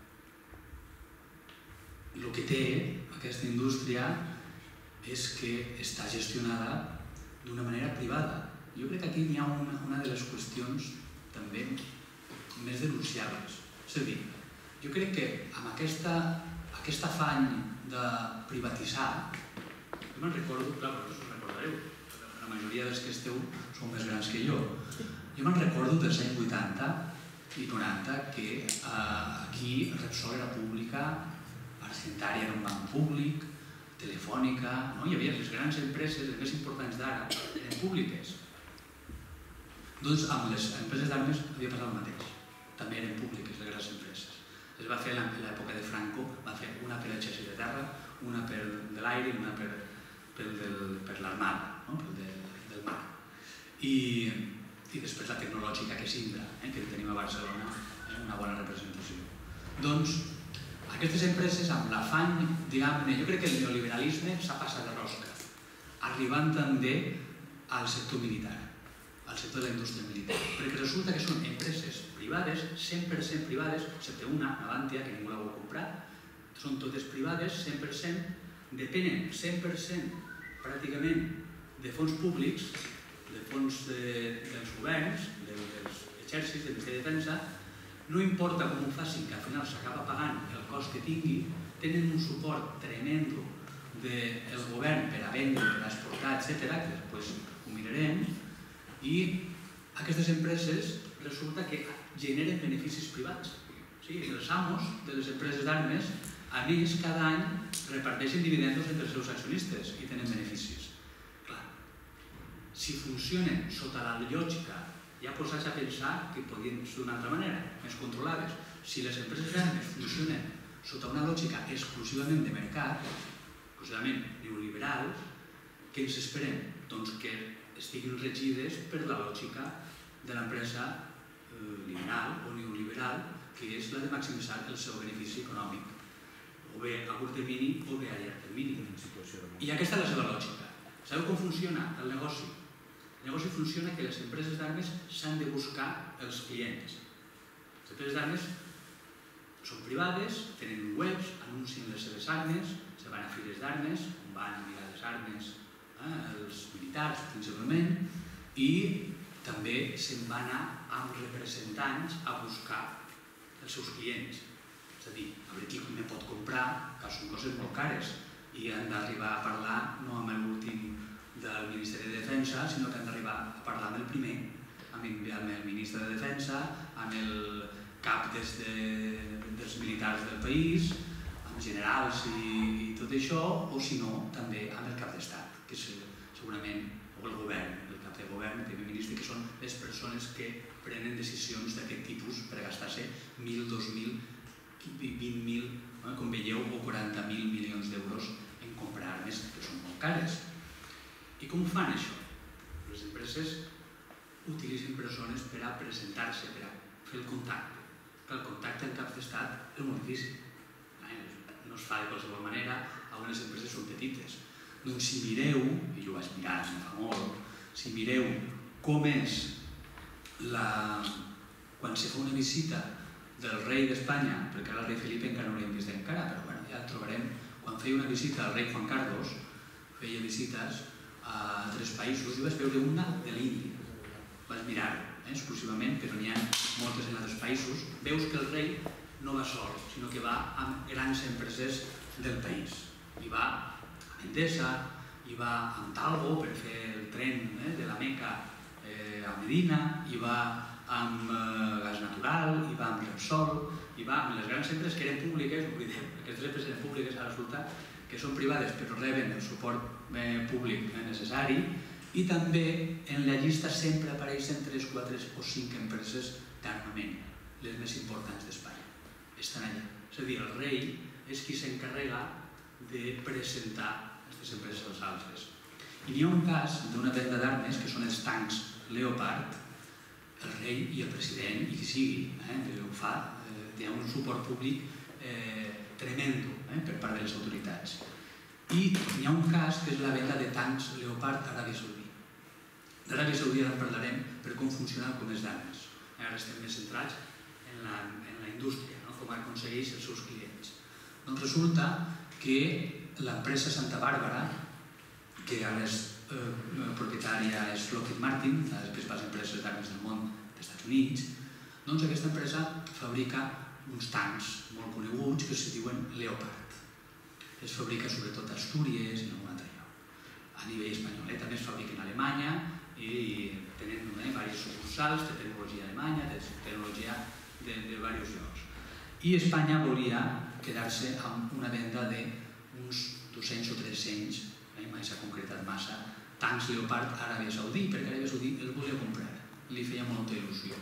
el que té aquesta indústria és que està gestionada d'una manera privada. Jo crec que aquí hi ha una de les qüestions també més denunciables. És a dir, jo crec que amb aquest afany de privatitzar, jo me'n recordo, clar, però us recordareu, la majoria dels que esteu són més grans que jo, jo me'n recordo dels anys vuitanta i noranta que aquí Repsol era pública, Argentari era un banc públic, Telefònica, hi havia les grans empreses, les més importants d'ara, eren públiques. Doncs amb les empreses d'armes havia passat el mateix, també eren públiques les grans empreses. Es va fer en l'època de Franco, va fer una per l'exèrcit de terra, una per de l'aire i una per l'Armada, pel del mar. I després la tecnològica, que és Indra, que tenim a Barcelona, una bona representació. Doncs aquestes empreses, amb l'afany, diguem-ne, jo crec que el neoliberalisme s'ha passat de rosca, arribant també al sector militar, al sector de la indústria militar, perquè resulta que són empreses privades, cent per cent privades, excepte una, Navantia, que ningú la vol comprar, són totes privades, cent per cent, depenen cent per cent pràcticament de fons públics, de fons dels governs, dels exèrcits, del Ministeri de Defensa. No importa com ho facin, que al final s'acaba pagant el cost que tingui, tenen un suport tremendo del govern per a vendre, per a exportar, etcètera, que després ho mirarem, i aquestes empreses resulta que generen beneficis privats. Els amos de les empreses d'armes, a més, cada any reparteixen dividendos entre els seus accionistes i tenen beneficis. Clar, si funcionen sota la lògica, ja posats a pensar que podrien ser d'una altra manera, més controlades. Si les empreses d'armes funcionen sota una lògica exclusivament de mercat, exclusivament neoliberal, què ens esperem? Doncs que estiguin regides per la lògica de l'empresa liberal o neoliberal, que és la de maximitzar el seu benefici econòmic, o bé a curt termini o bé a llarg termini. I aquesta és la seva lògica. Sabeu com funciona el negoci? El negoci funciona que les empreses d'armes s'han de buscar els clients. Les empreses d'armes són privades, tenen webs, anuncien les seves armes, se van a fires d'armes, on van a mirar les armes els militars principalment, i també se'n van anar amb representants a buscar els seus clients. És a dir, a veure qui me pot comprar, que són coses molt cares, i han d'arribar a parlar no amb l'últim del Ministeri de Defensa, sinó que han d'arribar a parlar amb el primer, amb el ministre de Defensa, amb el cap dels militars del país, amb generals i tot això, o si no, també amb el cap d'estat, que és segurament el govern, el cap de govern, el primer ministre, que són les persones que prenen decisions d'aquest tipus per gastar-se mil, dos mil, vint mil, com veieu, o quaranta mil milions d'euros en comprar armes, que són molt cares. I com ho fan, això? Les empreses utilitzen persones per a presentar-se, per a fer el contacte. El contacte amb caps d'estat és molt difícil. No es fa de qualsevol manera, algunes empreses són petites. Doncs si mireu, i jo ho vaig mirar, no fa molt, si mireu com és quan se fa una visita del rei d'Espanya, perquè ara el rei Felip encara no l'hem vist encara, però ja el trobarem, quan feia una visita al rei Juan Carlos, feia visites a altres països, jo vaig veure una de l'Índia, vaig mirar-ho exclusivament, però n'hi ha moltes en altres països. Veus que el rei no va sol, sinó que va amb grans empreses del país. I va a Endesa, i va amb Talgo per fer el tren de la Meca a Medina, i va amb Gas Natural, i va amb Repsol, i va amb les grans empreses que eren públiques, aquestes empreses eren públiques, ara resulta que són privades però reben el suport públic necessari, i també en la llista sempre apareixen tres, quatre o cinc empreses d'armament, les més importants d'Espanya. Estan allà. És a dir, el rei és qui s'encarrega de presentar aquestes empreses als altres. I n'hi ha un cas d'una venda d'armes, que són els tancs Leopard, el rei i el president, i qui sigui, ho fa, hi ha un suport públic tremendo per part de les autoritats. I hi ha un cas que és la venda de tancs Leopard a Aràbia Saudí. D'Aràbia Saudí ara en parlarem per com funciona el comerç d'armes. Ara estem més centrats en la indústria, com aconsegueix els seus clients. Doncs resulta que l'empresa Santa Bàrbara, que ara és propietària és Lockheed Martin, una de les principals empreses d'armes del món dels Estats Units, doncs aquesta empresa fabrica uns tancs molt coneguts que es diuen Leopard. Es fabrica sobretot a Astúries i en algun altre lloc. A nivell espanyol, també es fabrica en Alemanya i tenen diversos sucursals de tecnologia alemanya, de tecnologia de diversos llocs. I Espanya volia quedar-se amb una venda d'uns dos-cents o tres-cents, mai s'ha concretat massa, tancs Leopard a Aràbia Saudí, perquè Aràbia Saudí els volia comprar, li feia molta il·lusió.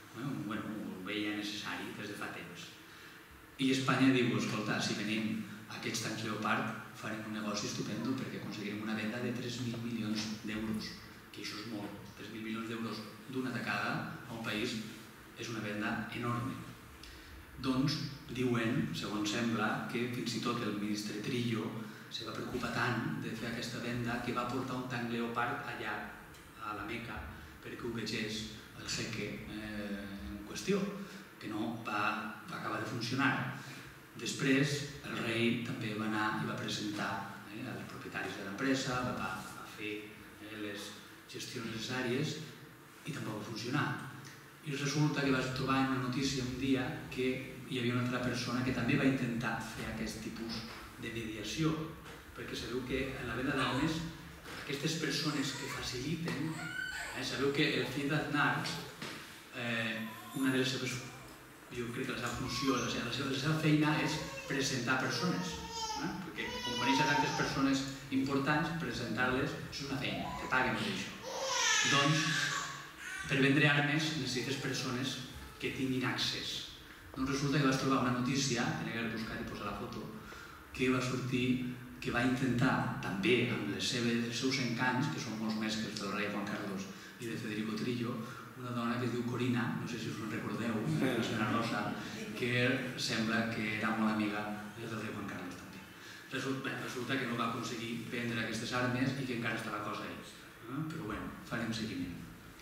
Ho veia necessari des de fa temps. I Espanya diu, escolta, si venim aquests tancs Leopard farem un negoci estupendo perquè aconseguirem una venda de tres mil milions d'euros, que això és molt. tres mil milions d'euros d'una tacada a un país és una venda enorme. Doncs diuen, segons sembla, que fins i tot el ministre Trillo se va preocupar tant de fer aquesta venda que va portar un tanc Leopard allà, a la Meca, perquè ho vegés el jeque en qüestió, que no va acabar de funcionar. Després, el rei també va anar i va presentar als propietaris de l'empresa, va fer les gestions necessàries i tampoc va funcionar. I resulta que vas trobar en una notícia un dia que hi havia una altra persona que també va intentar fer aquest tipus de mediació, perquè sabeu que en la venda d'armes aquestes persones que faciliten, sabeu que el fill d'Aznar, una de les seves, jo crec que la seva funció, la seva feina és presentar persones, perquè com coneix a tantes persones importants, presentar-les és una feina, te paguen per això. Doncs, per vendre armes necessites persones que tinguin accés. Doncs resulta que vas trobar una notícia, que n'he de buscar i posar la foto, que va sortir, que va intentar, també amb els seus encants, que són molts més que els del rei Juan Carlos i de Federico Trillo, una dona que es diu Corina, no sé si us en recordeu, una senyora rosa, que sembla que era molt amiga del rei Juan Carlos també. Resulta que no va aconseguir vendre aquestes armes i que encara està la cosa ahí. Però bé, farem seguiment.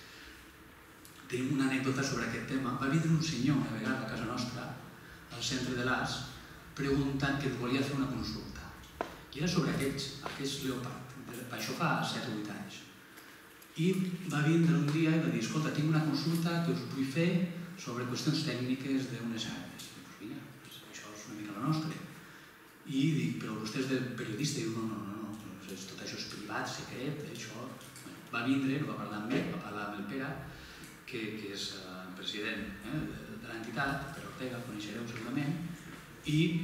Tenim una anècdota sobre aquest tema. Va vindre un senyor una vegada a casa nostra, al centre de l'A S, preguntant que ens volia fer una consulta. I era sobre aquests Leopard. Això fa set o vuit anys. I va vindre un dia i va dir, escolta, tinc una consulta que us vull fer sobre qüestions tècniques d'unes armes. I doncs vinga, això és una mica la nostra. I dic, però vostè és periodista? I diu, no, no, no, tot això és privat, secret, això... Va vindre, no va parlar amb mi, va parlar amb el Pere, que és el president de l'entitat, Pere Ortega, el coneixereu segurament, i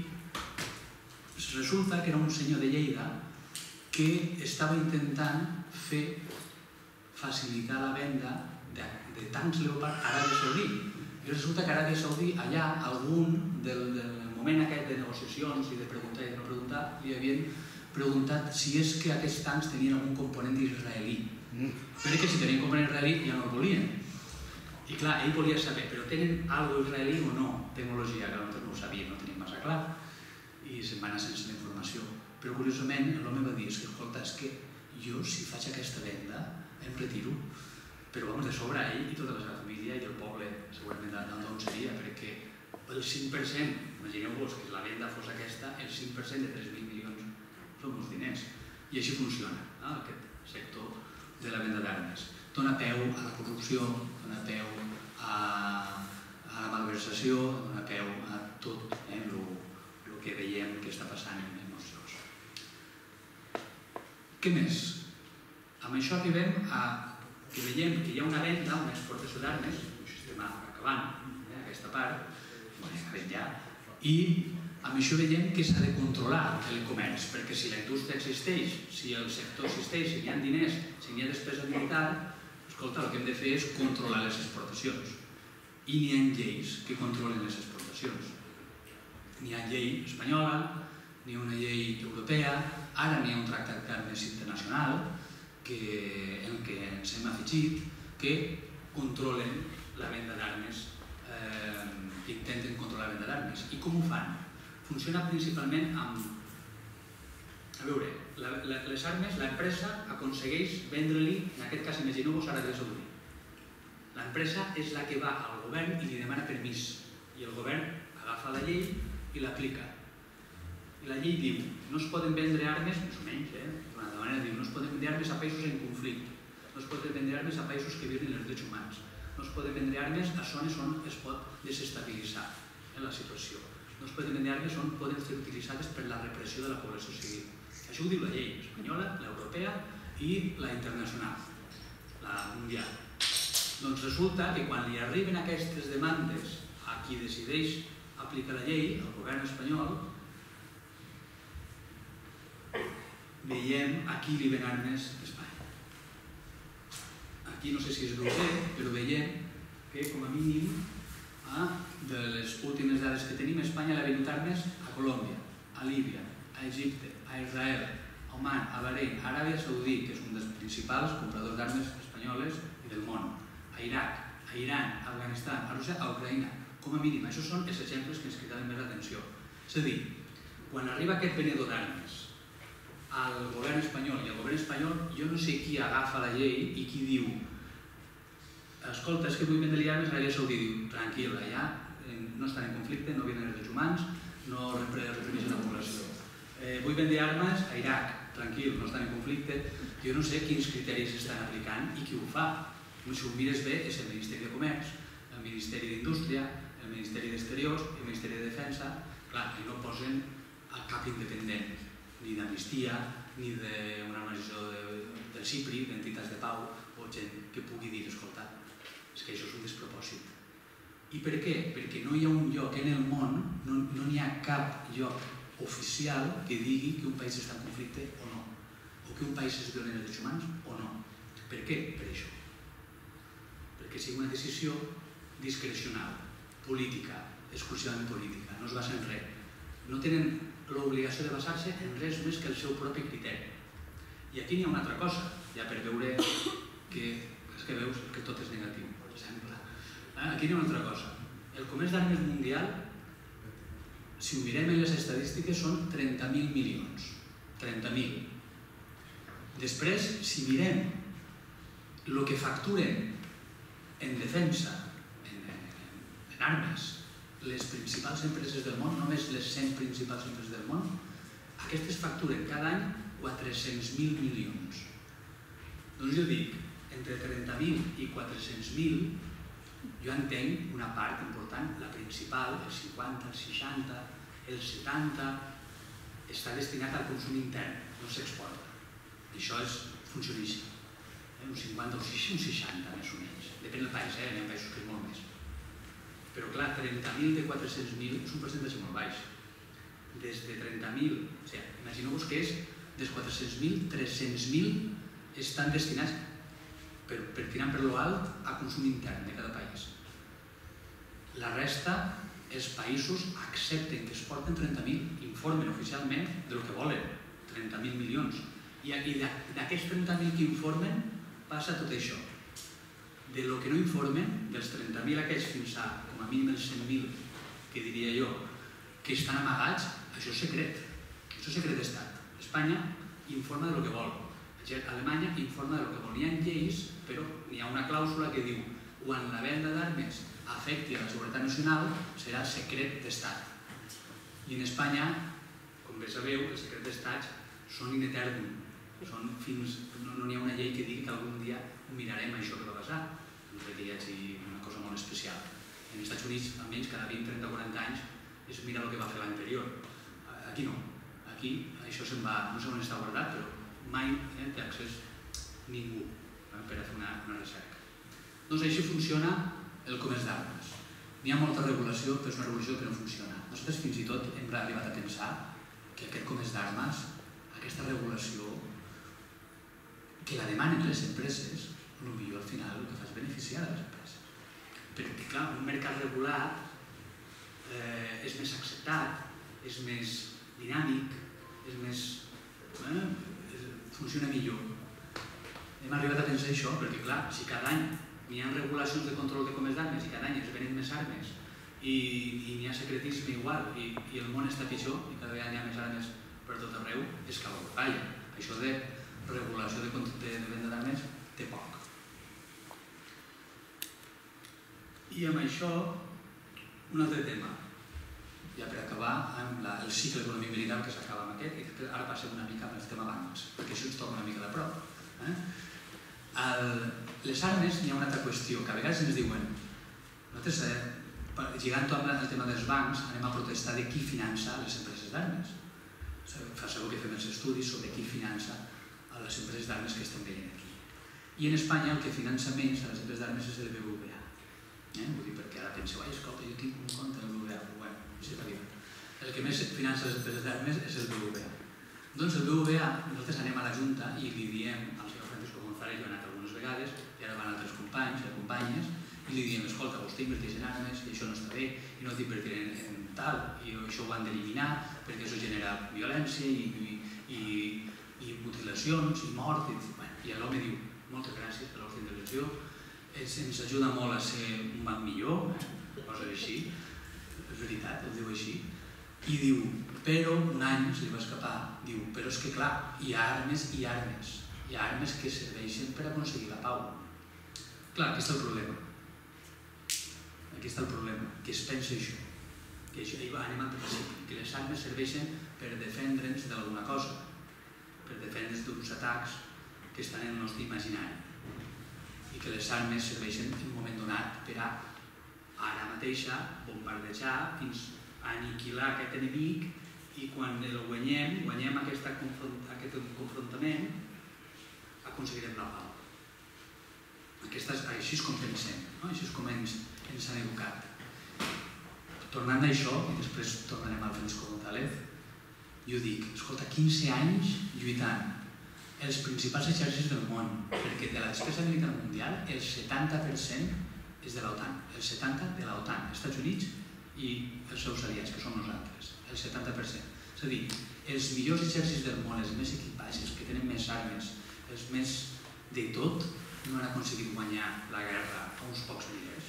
resulta que era un senyor de Lleida que estava intentant fer facilitar la venda de tancs Leopard a Aràbia Saudí. I resulta que a Aràbia Saudí, allà, algun del moment aquest de negociacions i de preguntar i de no preguntar, li havien preguntat si és que aquests tancs tenien algun component israelí. Però que si tenien component israelí ja no el volien. I clar, ell volia saber, però tenen alguna cosa israelí o no? Tecnologia, que nosaltres no ho sabíem, no tenim massa clar. I se'n va anar sense la informació. Però curiosament l'home va dir, escolta, és que jo si faig aquesta venda em retiro, però vamos, de sobre ell i tota la seva família i el poble segurament d'on seria, perquè el cinc per cent, imagineu-vos que la venda fos aquesta, el cinc per cent de tres mil milions són molts diners. I així funciona, aquest sector de la venda d'armes. Dona peu a la corrupció, dona peu a la malversació, dona peu a tot el que veiem que està passant en els jocs. Què més? Amb això arribem a que veiem que hi ha una venda, una exportació d'armes, això estem acabant aquesta part, acabem ja, i amb això veiem que s'ha de controlar el comerç, perquè si la indústria existeix, si el sector existeix, si hi ha diners, si hi ha despesa militar, escolta, el que hem de fer és controlar les exportacions. I n'hi ha lleis que controlen les exportacions. N'hi ha llei espanyola, n'hi ha una llei europea, ara n'hi ha un tractat d'armes internacional en què ens hem afegit que controlen la venda d'armes, que intenten controlar la venda d'armes. I com ho fan? Funciona principalment amb... A veure, les armes, l'empresa aconsegueix vendre-li, en aquest cas imagineu-vos Aràbia Saudí. L'empresa és la que va al govern i li demana permís. I el govern agafa la llei i l'aplica. I la llei diu, no es poden vendre armes, més o menys, d'una manera diu, no es poden vendre armes a països en conflicte, no es poden vendre armes a països que viuen els drets humans, no es poden vendre armes a zones on es pot desestabilitzar la situació, no es poden vendre armes on poden ser utilitzades per la repressió de la població civil. Això ho diu la llei espanyola, l'europea i la internacional, la mundial. Doncs resulta que quan li arriben aquestes demandes a qui decideix aplicar la llei, el govern espanyol, veiem a qui li ven armes d'Espanya. Aquí no sé si es veu bé, però veiem que com a mínim de les últimes dades que tenim, Espanya li ha venut armes a Colòmbia, a Líbia, a Egipte, a Israel, a Oman, a Bahrein, a Aràbia Saudí, que és un dels principals compradors d'armes espanyoles i del món, a Iraq, a Iran, a Afganistan, a Rússia, a Ucraïna, com a mínim. Això són els exemples que ens cridaven més l'atenció. És a dir, quan arriba aquest venedor d'armes al govern espanyol i al govern espanyol, jo no sé qui agafa la llei i qui diu escolta, és que vull vendre-li armes a Aràbia Saudí. Diu, tranquil, allà no estan en conflicte, no vienen els drets humans, no reprimeixen la població. Eh, vull vendre armes a Iraq, tranquil, no estan en conflicte. Jo no sé quins criteris estan aplicant i qui ho fa. Si ho mires bé, és el Ministeri de Comerç, el Ministeri d'Indústria, el Ministeri d'Exteriors i el Ministeri de Defensa. Clar, i no posen a cap independent, ni d'Amnistia, ni d'una organització del CIPRI, d'entitats de pau, o gent que pugui dir, escolta, és que això és un despropòsit. I per què? Perquè no hi ha un lloc en el món, no n'hi ha cap lloc oficial que digui que un país està en conflicte o no, o que un país es violen els drets humans o no. Per què? Per això. Perquè sigui una decisió discrecional, política, exclusivament política, no es basa en res. No tenen l'obligació de basar-se en res més que el seu propi criteri. I aquí n'hi ha una altra cosa, ja per veure que, és que veus que tot és negatiu, per exemple. Aquí n'hi ha una altra cosa. El comerç d'armes mundial, si ho mirem en les estadístiques, són trenta mil milions. trenta mil. Després, si mirem el que facturen en defensa, en armes, les principals empreses del món, només les cent principals empreses del món, aquestes facturen cada any quatre-cents mil milions. Doncs jo dic, entre trenta mil i quatre-cents mil, jo entenc una part important, la principal, el cinquanta, el seixanta, el setanta, està destinat al consum intern, no s'exporta. I això funciona així. Un cinquanta, un seixanta, més o menys. Depèn del país, hi ha països que és molt més. Però clar, trenta mil de quatre-cents mil és un percentatge molt baix. Des de trenta mil, o sigui, imagineu-vos que és dels quatre-cents mil, tres-cents mil estan destinats per tirar per lo alt a consum intern de cada país. La resta, els països accepten que es porten trenta mil, informen oficialment del que volen, trenta mil milions. I d'aquests trenta mil que informen passa tot això. De lo que no informen, dels trenta mil aquells fins a com a mínim els cent mil, que diria jo, que estan amagats, això és secret. Això és secret d'estat. Espanya informa de lo que vol. Alemanya informa de lo que vol. Hi ha lleis, però hi ha una clàusula que diu quan la venda d'armes afecti a la seguretat nacional serà secret d'estat. I en Espanya, com bé sabeu, els secrets d'estat són in eternum. No n'hi ha una llei que digui que algun dia mirarem això que va passar. No crec que hi hagi una cosa molt especial. En els Estats Units, almenys cada vint, trenta, quaranta anys, és mirar el que va fer l'anterior. Aquí no. Aquí això se'n va, no sé on està guardat, però mai té accés ningú per a fer una recerca. Doncs així funciona el comerç d'armes. N'hi ha molta regulació, però és una regulació que no funciona. Nosaltres fins i tot hem arribat a pensar que aquest comerç d'armes, aquesta regulació, que la demanen les empreses, potser al final el que fa és beneficiar a les empreses. Perquè, clar, un mercat regulat és més acceptat, és més dinàmic, és més... funciona millor. Hem arribat a pensar això, perquè, clar, si cada any n'hi ha regulacions de control de comerç d'armes i cada any es venen més armes i n'hi ha secretisme igual i el món està pitjor i cada vegada hi ha més armes per tot arreu, és que algú falla. Això de regulació de venda d'armes té poc. I amb això, un altre tema, ja per acabar amb el cicle econòmic militar que s'acaba amb aquest, i ara passem una mica amb el tema bancs, perquè això ens toca una mica de prop. Les armes, hi ha una altra qüestió, que a vegades ens diuen, nosaltres, lligant tot el tema dels bancs, anem a protestar de qui finança les empreses d'armes. Fa segur que fem els estudis sobre qui finança les empreses d'armes que estem veient aquí. I en Espanya el que finança menys a les empreses d'armes és el B B V A. Vull dir, perquè ara penseu, ai, escolta, jo tinc un compte del B B V A. Bueno, és la vida. El que més finança les empreses d'armes és el B B V A. Doncs el B B V A, nosaltres anem a la Junta i li diem al senyor Francisco González, jo he anat algunes vegades, i ara van altres companys i companyes, i li diem, escolta, vostè inverteix en armes, i això no està bé, i no t'invertiré en mental, i això ho han d'eliminar perquè això genera violència i mutilacions i mort. I l'home diu, moltes gràcies per la vostra intervenció, ens ajuda molt a ser un banc millor, cosa així, és veritat, ho diu així, i diu, però un any se li va escapar, diu, però és que clar, hi ha armes i armes, hi ha armes que serveixen per aconseguir la pau. Clar, aquí està el problema. Aquí està el problema, que es pensa això, que això anem al principi, que les armes serveixen per defendre'ns d'alguna cosa, per defendre'ns d'uns atacs que estan en el nostre imaginari, i que les armes serveixen en un moment donat per a ara mateixa bombardejar fins a aniquilar aquest enemic, i quan el guanyem, guanyem aquest confrontament, aconseguirem la pau. Així és com pensem, així és com ens han educat. Tornant a això, i després tornarem al Francisco González, jo dic, escolta, quinze anys lluitant els principals exèrcits del món, perquè de la despesa militar mundial el setanta per cent és de l'OTAN, el setanta per cent de l'OTAN, els Estats Units i els seus aliats, que som nosaltres, el setanta per cent. És a dir, els millors exèrcits del món, els més equipats, els que tenen més armes, els més de tot, no han aconseguit guanyar la guerra a uns pocs milers.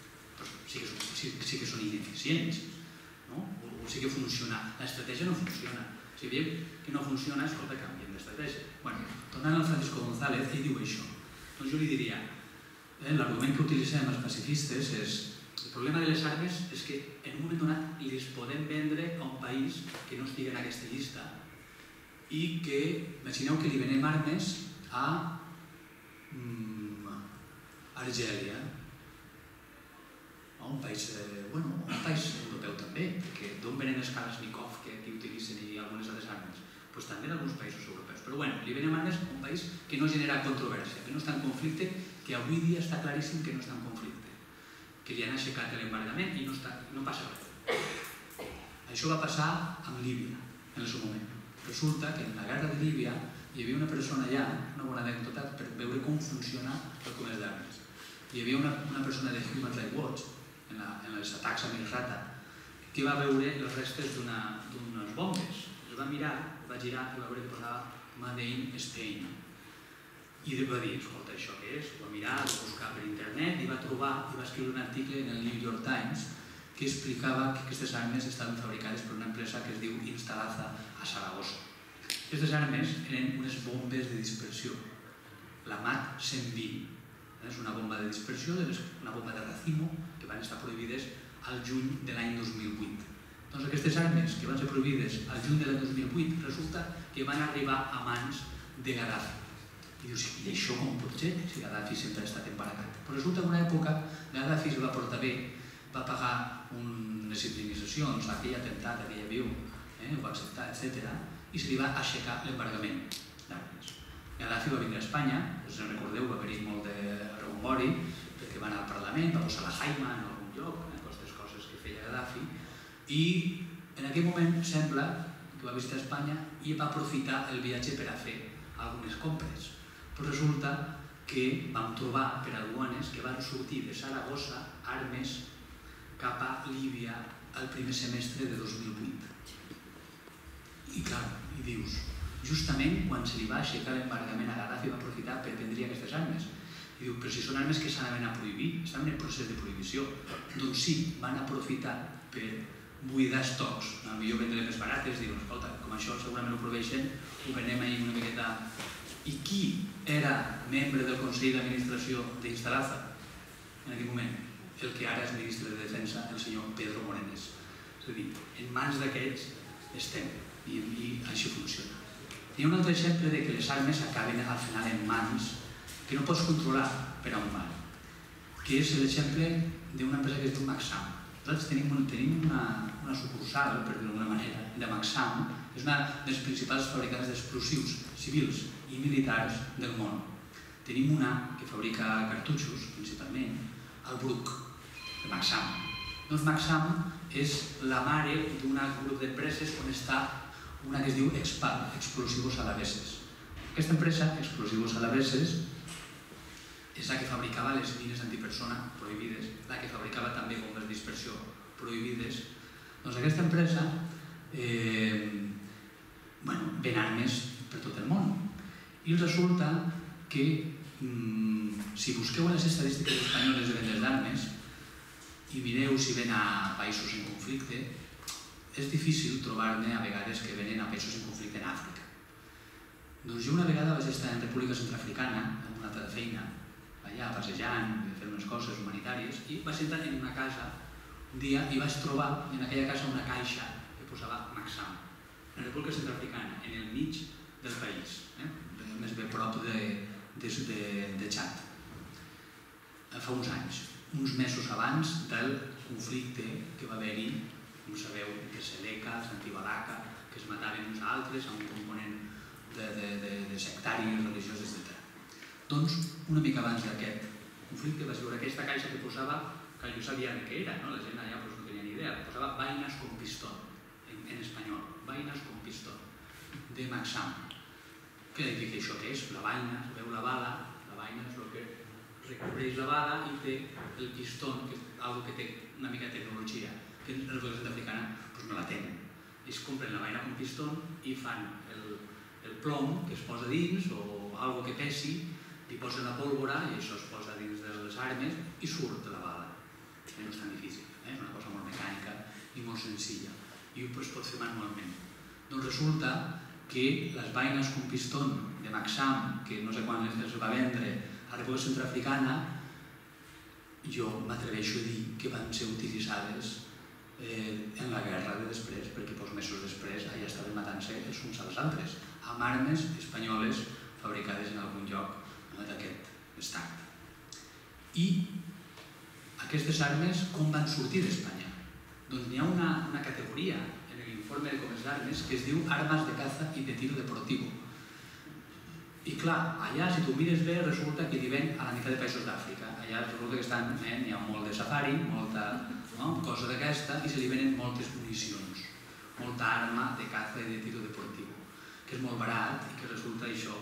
Sí que són ineficients, o sí que funciona. L'estratègia no funciona. Si veiem que no funciona, escolta, canviem d'estratègia. Tornant al Francisco González, ell diu això. Doncs jo li diria, l'argument que utilitzem els pacifistes és el problema de les armes és que en un moment donat les podem vendre a un país que no estigui en aquesta llista i que, imagineu que li venem armes a Argèlia, un país europeu també, perquè d'on venen els Kalashnikov que aquí utilitzen i algunes altres armes? Doncs també en alguns països europeus. Però bé, li venem armes a un país que no genera controvèrsia, que no està en conflicte, que avui dia està claríssim que no està en conflicte, que li han aixecat l'embargament i no passa res. Això va passar amb Líbia en el seu moment. Resulta que en la guerra de Líbia hi havia una persona allà, una bona anècdota, per veure com funciona el comerç d'armes. Hi havia una persona de Human Rights Watch en els atacs a Misrata que va veure les restes d'unes bombes. Es va mirar, es va girar i va veure que posava Made in Spain. I va dir, escolta, això què és? Ho va mirar, ho va buscar per internet i va trobar, i va escriure un article en el New York Times que explicava que aquestes armes estaven fabricades per una empresa que es diu Instalaza a Saragossa. Aquestes armes eren unes bombes de dispersió, la M A T cent vint. És una bomba de dispersió, una bomba de racimo, que van estar prohibides al juny de l'any dos mil vuit. Doncs aquestes armes que van ser prohibides al juny de l'any dos mil vuit resulta que van arribar a mans de Gaddafi. I dius, i això com pot ser? Si Gaddafi sempre ha estat emparat. Però resulta que en una època Gaddafi es va portar bé, va pagar unes indemnitzacions, aquell atemptat que hi havia, ho va acceptar, etcètera, i se li va aixecar l'embargament d'armes. Gaddafi va vindre a Espanya, us en recordeu, va haver-hi molt de rebombori, perquè va anar al Parlament, va posar la Jaima en algun lloc, aquestes coses que feia Gaddafi, i en aquell moment sembla que va visitar Espanya i va aprofitar el viatge per a fer algunes compres. Però resulta que vam trobar per algunes que van sortir de Saragossa armes cap a Líbia al primer semestre de dos mil vuit. I clar, i dius, justament quan se li va aixecar l'embargament a Gaddafi va aprofitar per prendre aquestes armes. I diu, però si són armes que s'anaven a prohibir, estaven en procés de prohibició. Doncs sí, van aprofitar per buidar estocs, potser vendre més barates, diuen, escolta, com això segurament ho proveeixen, ho venem ahir una miqueta. I qui era membre del Consell d'Administració d'Instalaza en aquell moment? El que ara és ministre de Defensa, el senyor Pedro Morenes. És a dir, en mans d'aquests estem, i així funciona. Hi ha un altre exemple de que les armes acaben al final en mans que no pots controlar per a un mal, que és l'exemple d'una empresa que es diu Maxam. Nosaltres tenim una sucursal, per dir-ho d'alguna manera, de Maxam, és una dels principals fabricants d'explosius civils i militars del món. Tenim una que fabrica cartutxos, principalment, al Bruc, de Maxam. Doncs Maxam és la mare d'un grup d'empreses on està una que es diu Expal, Explosivos Alaveses. Aquesta empresa, Explosivos Alaveses, és la que fabricava les mines antipersona prohibides, la que fabricava també bombes de dispersió prohibides, Doncs aquesta empresa ven armes per tot el món i resulta que si busqueu les estadístiques espanyoles de vendes d'armes i mireu si ven a països en conflicte, és difícil trobar-ne a vegades que venen a països en conflicte en Àfrica. Doncs jo una vegada vaig estar en República Centroafricana, en una altra feina, allà passejant, fent unes coses humanitàries, i vaig entrar en una casa un dia i vaig trobar en aquella casa una caixa que posava Maxam, en la República Centroafricana, en el mig del país, més bé prop de Txad, fa uns anys, uns mesos abans del conflicte que va haver-hi, com sabeu, entre Seleka, Santibalaka, que es mataven uns altres amb un component de sectaris, religiosos, etcètera. Doncs, una mica abans d'aquest conflicte vaig veure aquesta caixa que posava, que jo sabia de què era, la gent allà no tenia ni idea, posava vainas con pistón, en espanyol, vainas con pistón, de Maxam. Què dic això que és? La vaina, veu la bala, la vaina és el que recobreix la bala i té el pistón, que és una que té una mica de tecnologia, que en la República Centroafricana no la tenen. Ells compren la vaina con pistón i fan el plom que es posa dins o algo que pesi, li posen la pólvora i això es posa dins de les armes i surt la bala. No és tan difícil, és una cosa molt mecànica i molt senzilla i es pot fer manualment. Doncs resulta que les vaines con pistón de Maxam, que no sé quan es va vendre a la República Centroafricana, jo m'atreveixo a dir que van ser utilitzades en la guerra de després, perquè pocs mesos després allà estaven matant-se els uns als altres, amb armes espanyoles fabricades en algun lloc d'aquest estat. I aquestes armes com van sortir d'Espanya? Doncs n'hi ha una categoria en l'informe de comerç d'armes que es diu armes de caza i de tiro deportivo. I clar, allà si tu mires bé resulta que hi ven a la meitat de països d'Àfrica. Allà resulta que n'hi ha molt de safari, molta cosa d'aquesta, i se li venen moltes municions, molta arma de caza i de tiro deportivo, que és molt barat i que resulta això,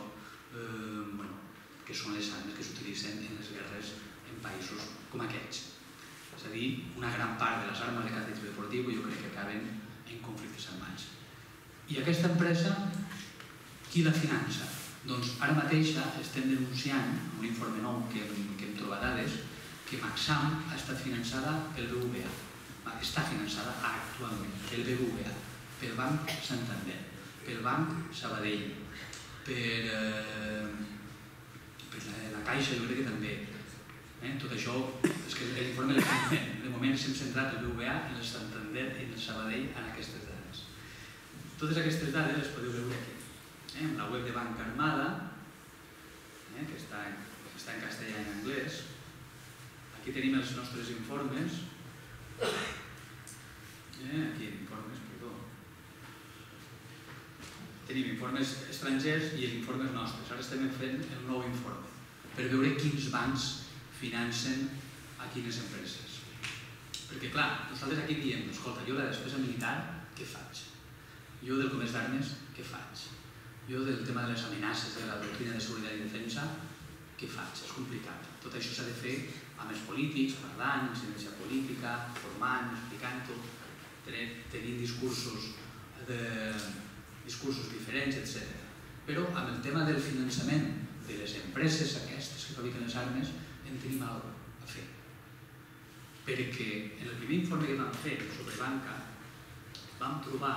que són les armes que s'utilitzen en les guerres en països com aquests. És a dir, una gran part de les armes de caza i tiro deportivo jo crec que acaben en conflictes armats. I aquesta empresa, qui la finança? Doncs ara mateix estem denunciant, en un informe nou que hem trobat dades, que Maxam ha estat finançada pel B B V A. Està finançada actualment pel B B V A, pel Banc Santander, pel Banc Sabadell, per la Caixa, jo crec que també. Tot això, és que l'informe l'estem fent. De moment s'hem centrat el B B V A, el Santander i el Sabadell en aquestes dades. Totes aquestes dades les podeu veure aquí. En la web de Banca Armada, que està en castellà i en anglès. Aquí tenim els nostres informes. Aquí, informes, perdó. Tenim informes estrangers i els informes nostres. Ara estem fent el nou informe per veure quins bancs financen a quines empreses. Perquè, clar, nosaltres aquí diem, escolta, jo la despesa militar, què faig? Jo del comerç d'armes, què faig? Jo del tema de les amenaces de la doctrina de seguretat i defensa, què faig? És complicat. Tot això s'ha de fer amb els polítics, parlant, incidència política, formant, explicant-ho, tenint discursos discursos diferents, etcètera. Però amb el tema del finançament de les empreses aquestes que fabriquen les armes en tenim alguna cosa a fer. Perquè en el primer informe que vam fer sobre banca vam trobar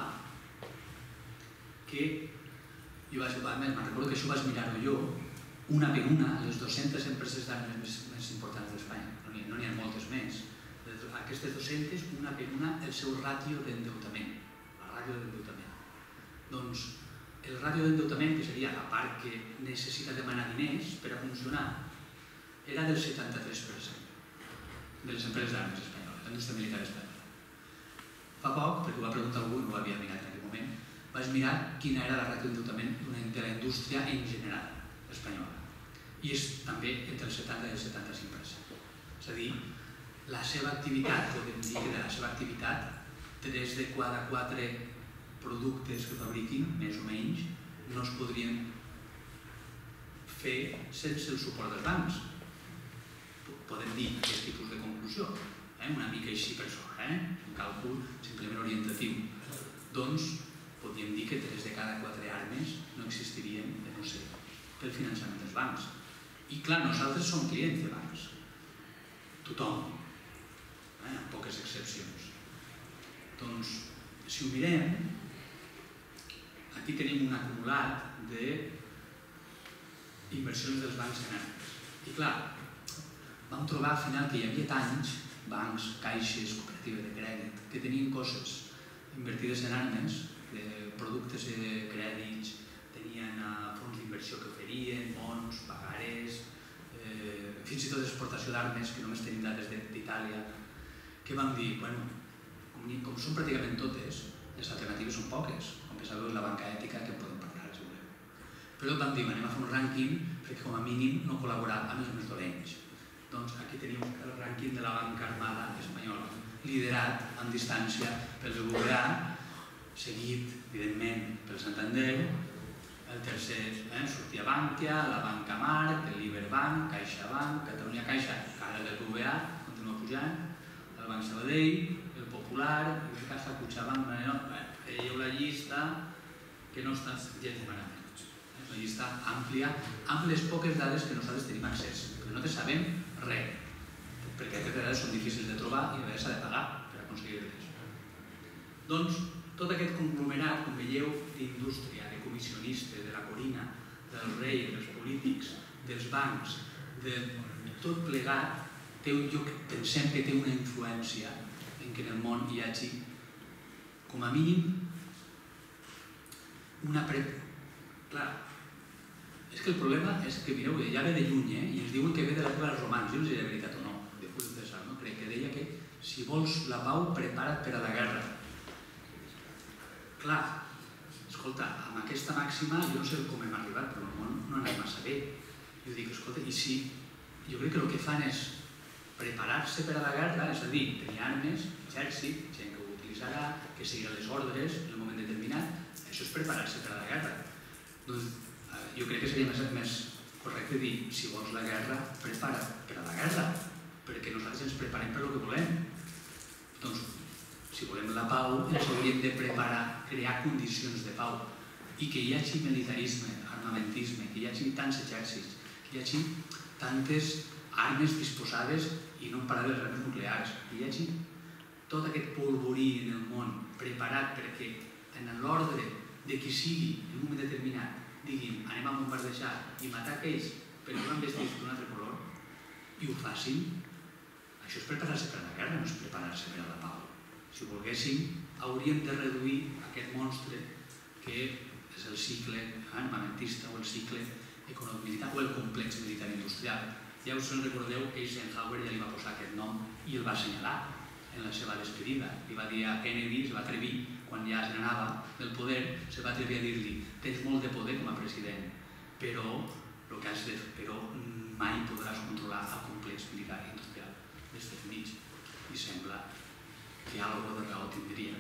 que jo vaig, me'n recordo que això ho vaig mirar-ho jo, una per una, les dues-centes empreses d'armes més importants d'Espanya, no n'hi ha moltes més, aquestes dues-centes, una per una, el seu ràtio d'endeutament, la ràtio d'endeutament. Doncs el ràtio d'endeutament, que seria la part que necessita demanar diners per a funcionar, era del setanta-tres per cent de les empreses d'armes espanyoles, la indústria militar espanyola. Fa poc, perquè ho va preguntar algú, no ho havia mirat en aquell moment, vaig mirar quina era la ràtio d'endeutament de la indústria en general espanyola. I és també entre el setanta i el setanta-cinc per cent. És a dir, la seva activitat, podem dir que de la seva activitat, tres de cada quatre productes que fabriquin, més o menys, no es podrien fer sense el suport dels bancs. Podem dir aquest tipus de conclusió. una mica així per sobre, un càlcul simplement orientatiu, doncs podríem dir que tres de cada quatre armes no existirien de no ser pel finançament dels bancs. I clar, nosaltres som clients de bancs, tothom, amb poques excepcions. Doncs, si ho mirem, aquí tenim un acumulat d'inversions dels bancs en armes. I clar, vam trobar al final que hi havia tants bancs, caixes, cooperatives de crèdit, que tenien coses invertides en armes, productes de crèdits, tenien fons d'inversió que oferien, bons, pagarés, fins i tot exportació d'armes, que només tenim dades d'Itàlia, que vam dir, bueno, com són pràcticament totes, les alternatives són poques, com que sabeu és la banca ètica que en podem parlar, si voleu. Però vam dir, anem a fer un rànquing perquè com a mínim no col·laborar amb els més dolents. Doncs aquí tenim el rànquing de la banca armada espanyola, liderat amb distància pel B B V A, seguit, evidentment, pel Santander, el tercer sortia Bankia, la Banca Marc, el Liberbank, CaixaBank, Catalunya Caixa, cara del B B V A, continua pujant, el Banc Sabadell, el Popular, el Caja Cuchabank, veieu la llista que no està gens de manera menys. És una llista àmplia, amb les poques dades que nosaltres tenim accés, perquè nosaltres sabem res, perquè aquestes dades són difícils de trobar i a vegades s'ha de pagar per aconseguir-les. Doncs, tot aquest conglomerat, com veieu, d'indústria, de comissionistes, de la Corina, del rei, dels polítics, dels bancs, de tot plegat, pensem que té una influència en què en el món hi hagi, com a mínim, una pre... Clar, és que el problema és que, mireu, ja ve de lluny, i ens diuen que ve de l'època dels romans, jo no sé si és veritat o no, de Julio César, no? Crec que deia que si vols la pau, prepara't per a la guerra. Clar, escolta, amb aquesta màxima, jo no sé com hem arribat, però el món no anem massa bé. Jo dic, escolta, i sí, jo crec que el que fan és preparar-se per a la guerra, és a dir, tenir armes, exèrcit, gent que ho utilitzarà, que seguirà les ordres en el moment determinat, això és preparar-se per a la guerra. Doncs jo crec que seria més correcte dir, si vols la guerra, prepara't per a la guerra, perquè nosaltres ens preparem per al que volem. Doncs, si volem la pau, ens hauríem de preparar, crear condicions de pau, i que hi hagi militarisme, armamentisme, que hi hagi tants exèrcits, que hi hagi tantes armes disposades, i no en parlar de les armes nuclears, que hi hagi tot aquest polvorí en el món preparat perquè en l'ordre de qui sigui en un moment determinat diguin anem a bombardejar i matar aquells perquè van vestits d'un altre color i ho facin, això és preparar-se per a la guerra, no és preparar-se per a la pau. Si ho volguéssim, hauríem de reduir aquest monstre que és el cicle armamentista o el cicle econòmic-militar o el complex militar-industrial. Ja us en recordeu que Eisenhower ja li va posar aquest nom i el va assenyalar en la seva despedida. Li va dir a Kennedy, es va atrevir, quan ja es n'anava del poder, se va atrevir a dir-li tens molt de poder com a president, però el que has de fer, però mai podràs controlar el complex militar-industrial dels Estats Units. I sembla que alguna de raó tindria.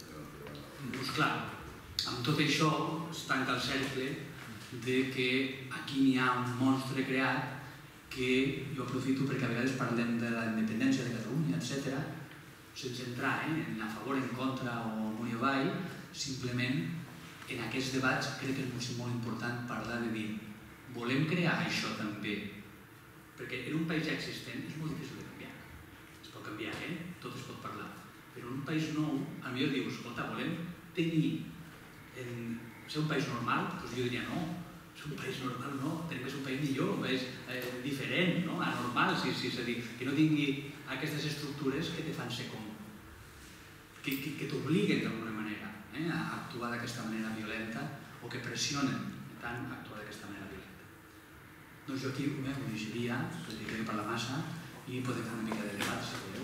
Doncs clar, amb tot això es tanca el cercle de que aquí n'hi ha un monstre creat que jo aprofito perquè a vegades parlem de la independència de Catalunya, etcètera, sense entrar en a favor, en contra o amunt i avall, simplement en aquests debats crec que és molt important parlar de dir volem crear això també, perquè en un país ja existent és molt difícil de canviar. Es pot canviar, eh? Tot es pot parlar. Però en un país nou, potser dius, escolta, volem tenir, ser un país normal? Doncs jo diria no. És un país normal, no. Tenim que ser un país millor, un país diferent, anormal, és a dir, que no tingui aquestes estructures que te fan ser com, que t'obliguen d'alguna manera a actuar d'aquesta manera violenta o que pressionen tant a actuar d'aquesta manera violenta. Doncs jo aquí ho deixaria, perquè crec que parla massa, i podem fer una mica de debat, si voleu.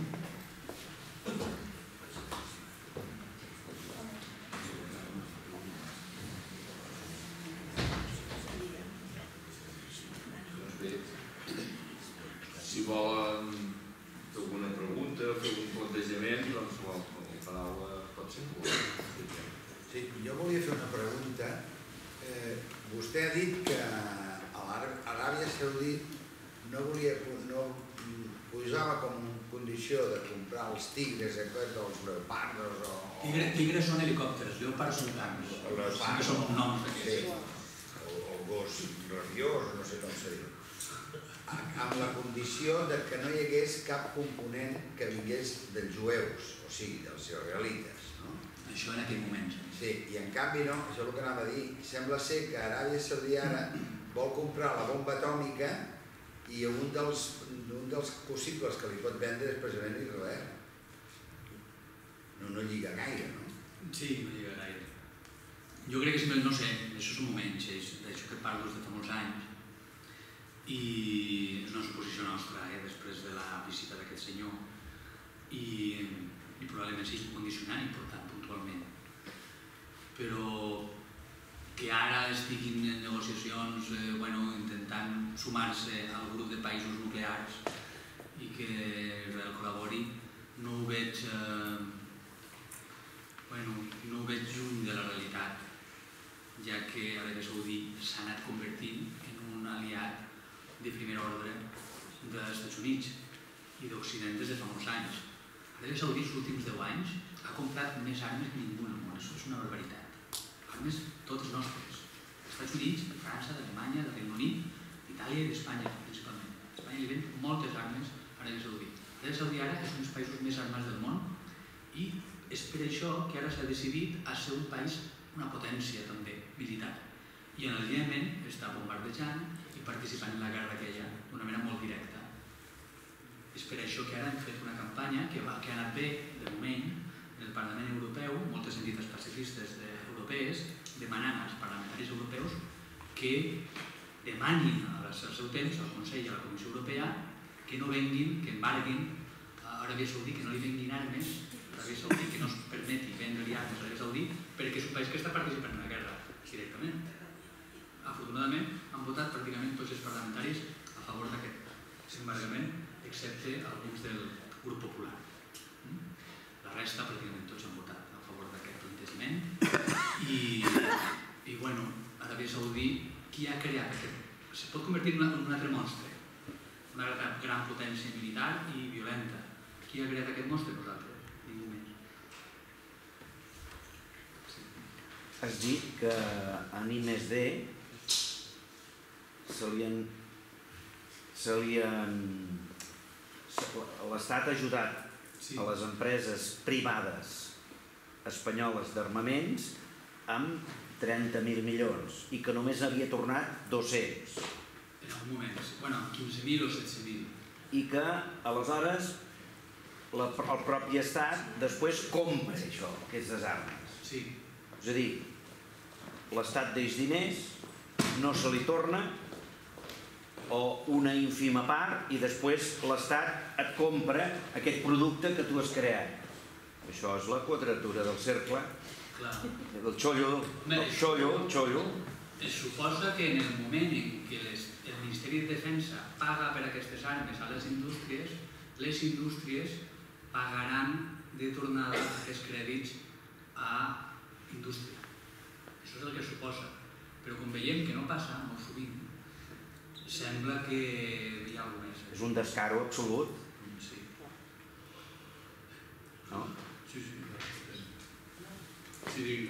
Si volen fer alguna pregunta, fer algun plantejament, doncs la paraula pot ser. Sí, jo volia fer una pregunta. Vostè ha dit que Aràbia Saudita no posava com condició de comprar els tigres aquests, els leopardos o... Tigres són helicòpters, leopards són tancs. Que són noms d'aquests. O el gos rabiós, no sé com se diu. Amb la condició que no hi hagués cap component que vingués dels jueus, o sigui, dels israelites. Això en aquell moment. Sí, i en canvi no, això és el que anava a dir, sembla ser que Aràbia Saudita vol comprar la bomba atòmica i un dels, un dels possibles que li pot vendre és precisament Israel. No, no lliga gaire, no? Sí, no lliga gaire. Jo crec que sempre, no sé, això són moments, d'això que parlo des de fa molts anys, i és una suposició nostra, eh, després de la visita d'aquest senyor, i, i probablement sigui un condicionant important puntualment. Però que ara estiguin en negociacions eh, bueno, intentant sumar-se al grup de països nuclears i que Israel col·labori, no ho veig, eh, bueno, no ho veig lluny de la realitat, ja que Aràbia Saudita s'ha anat convertint en un aliat de primer ordre dels Estats Units i d'Occident des de fa molts anys. Aràbia Saudita els últims deu anys ha comprat més armes que ningú en el món, això és una barbaritat. Armes totes nostres. Els Estats Units, de França, d'Alemanya, del Regne Unit, d'Itàlia i d'Espanya, principalment. A Espanya li ven moltes armes a Aràbia Saudita. Aràbia Saudita ara és un dels països més armats del món i és per això que ara s'ha decidit a ser un país, una potència també militar. I en el Iemen està bombardejant i participant en la guerra aquella d'una manera molt directa. És per això que ara hem fet una campanya que, va, que ha anat bé, de moment, en el Parlament Europeu, moltes entitats pacifistes europees, demanant als parlamentaris europeus que demanin al seu temps al Consell i a la Comissió Europea que no venguin, que embarguin a Aràbia Saudita, que no li venguin armes a Aràbia Saudita, que no es permeti vendre-li armes a Aràbia Saudita, perquè és un país que està participant en la guerra directament. Afortunadament, han votat pràcticament tots els parlamentaris a favor d'aquest embargament, excepte alguns del grup popular. La resta, pràcticament tots han votat a favor d'aquest plantejament. I, i bueno, Aràbia Saudita, qui ha creat aquest... Se pot convertir en un altre monstre, una gran potència militar i violenta. Qui ha creat aquest monstre? Nosaltres, ningú més. Has dit que a I més D se li han... se li han... l'Estat ha ajudat Sí. a les empreses privades espanyoles d'armaments amb trenta mil milions i que només havia tornat dos-cents. En algun moment, bueno, quinze mil o setze mil. I que, aleshores, la, el propi Estat després compra això, aquestes armes. Sí. És a dir, l'Estat deix diners, no se li torna, o una ínfima part, i després l'Estat et compra aquest producte que tu has creat. Això és la quadratura del cercle, Clar. del xollo, el xollo, el xollo. Es suposa que en el moment en què les, el Ministeri de Defensa paga per aquestes armes a les indústries, les indústries pagaran de tornada aquests crèdits a indústria. Això és el que es suposa. Però com veiem que no passa molt sovint, sembla que hi ha alguna més. És un descaro absolut. Sí. No? Sí, sí. Sí, digui.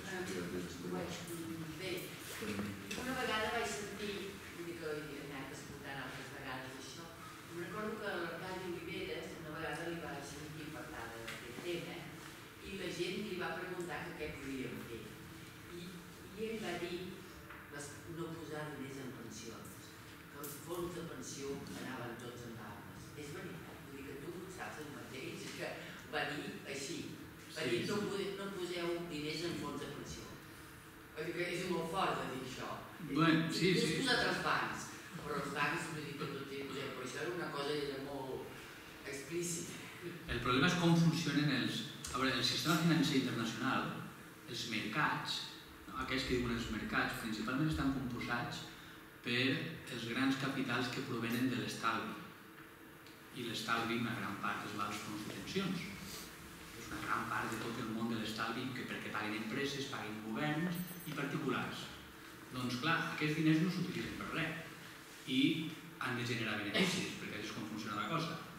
Bé, una vegada vaig sentir, vull dir que he anat escoltant altres vegades això, em recordo que l'Arcadi Oliveres una vegada li va sentir parlar d'aquest tema i la gent li va preguntar que què podíem fer. I, i ell va dir les, no posar diners en pensions, que els fons de pensió anaven tots en armes. És veritat, vull dir que tu saps el mateix, que va dir així. Va dir, no, no poseu diners en fons de pensió. Vull dir que és molt fort de dir això. Bueno, sí, sí. És posat als bancs, però els bancs, vull dir que tot hi poseu, però això era una cosa era molt explícita. El problema és com funcionen els... A veure, el sistema financer internacional, els mercats, no? Aquells que diuen els mercats, principalment estan composats per els grans capitals que provenen de l'estalvi. I l'estalvi, una gran part, es va als fons de pensions. És una gran part de tot el món de l'estalvi perquè paguen empreses, paguen governs i particulars. Doncs clar, aquests diners no s'utilitzen per res i han de generar beneficis, perquè és com funciona la cosa.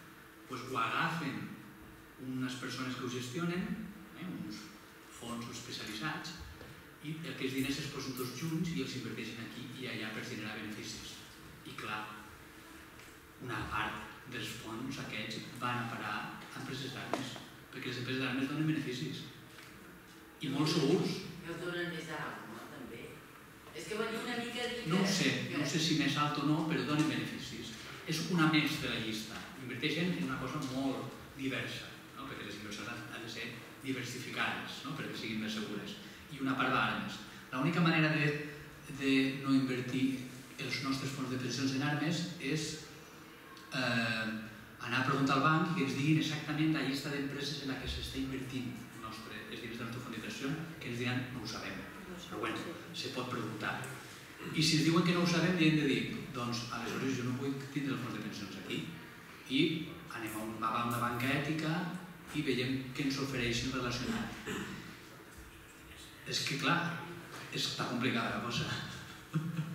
doncs ho agafen unes persones que ho gestionen, eh, uns fons especialitzats, i aquests diners es posen tots junts i els inverteixen aquí i allà per generar beneficis. I clar, una part dels fons aquests van a parar a empreses d'armes, perquè les empreses d'armes donen beneficis i molt segurs. Que els donen més alt, no? També. És que venia una mica a dir que... No ho sé, no sé si més alt o no, però donen beneficis. És una més de la llista. Inverteixen en una cosa molt diversa, no? Perquè les inversions han de ser diversificades, no? Perquè siguin més segures. I una part d'armes. L'única manera de, de no invertir els nostres fons de pensions en armes és eh, anar a preguntar al banc i que ens diguin exactament la llista d'empreses en la que s'està invertint el nostre, els diners del nostre fons d'inversió, que ens diran no ho sabem. Però bueno, se pot preguntar. I si ens diuen que no ho sabem, hem de dir, doncs aleshores jo no vull tindre el fons de pensions aquí. I anem a un, a una banca ètica i veiem què ens ofereixen relacionat. És que clar, està complicada la cosa.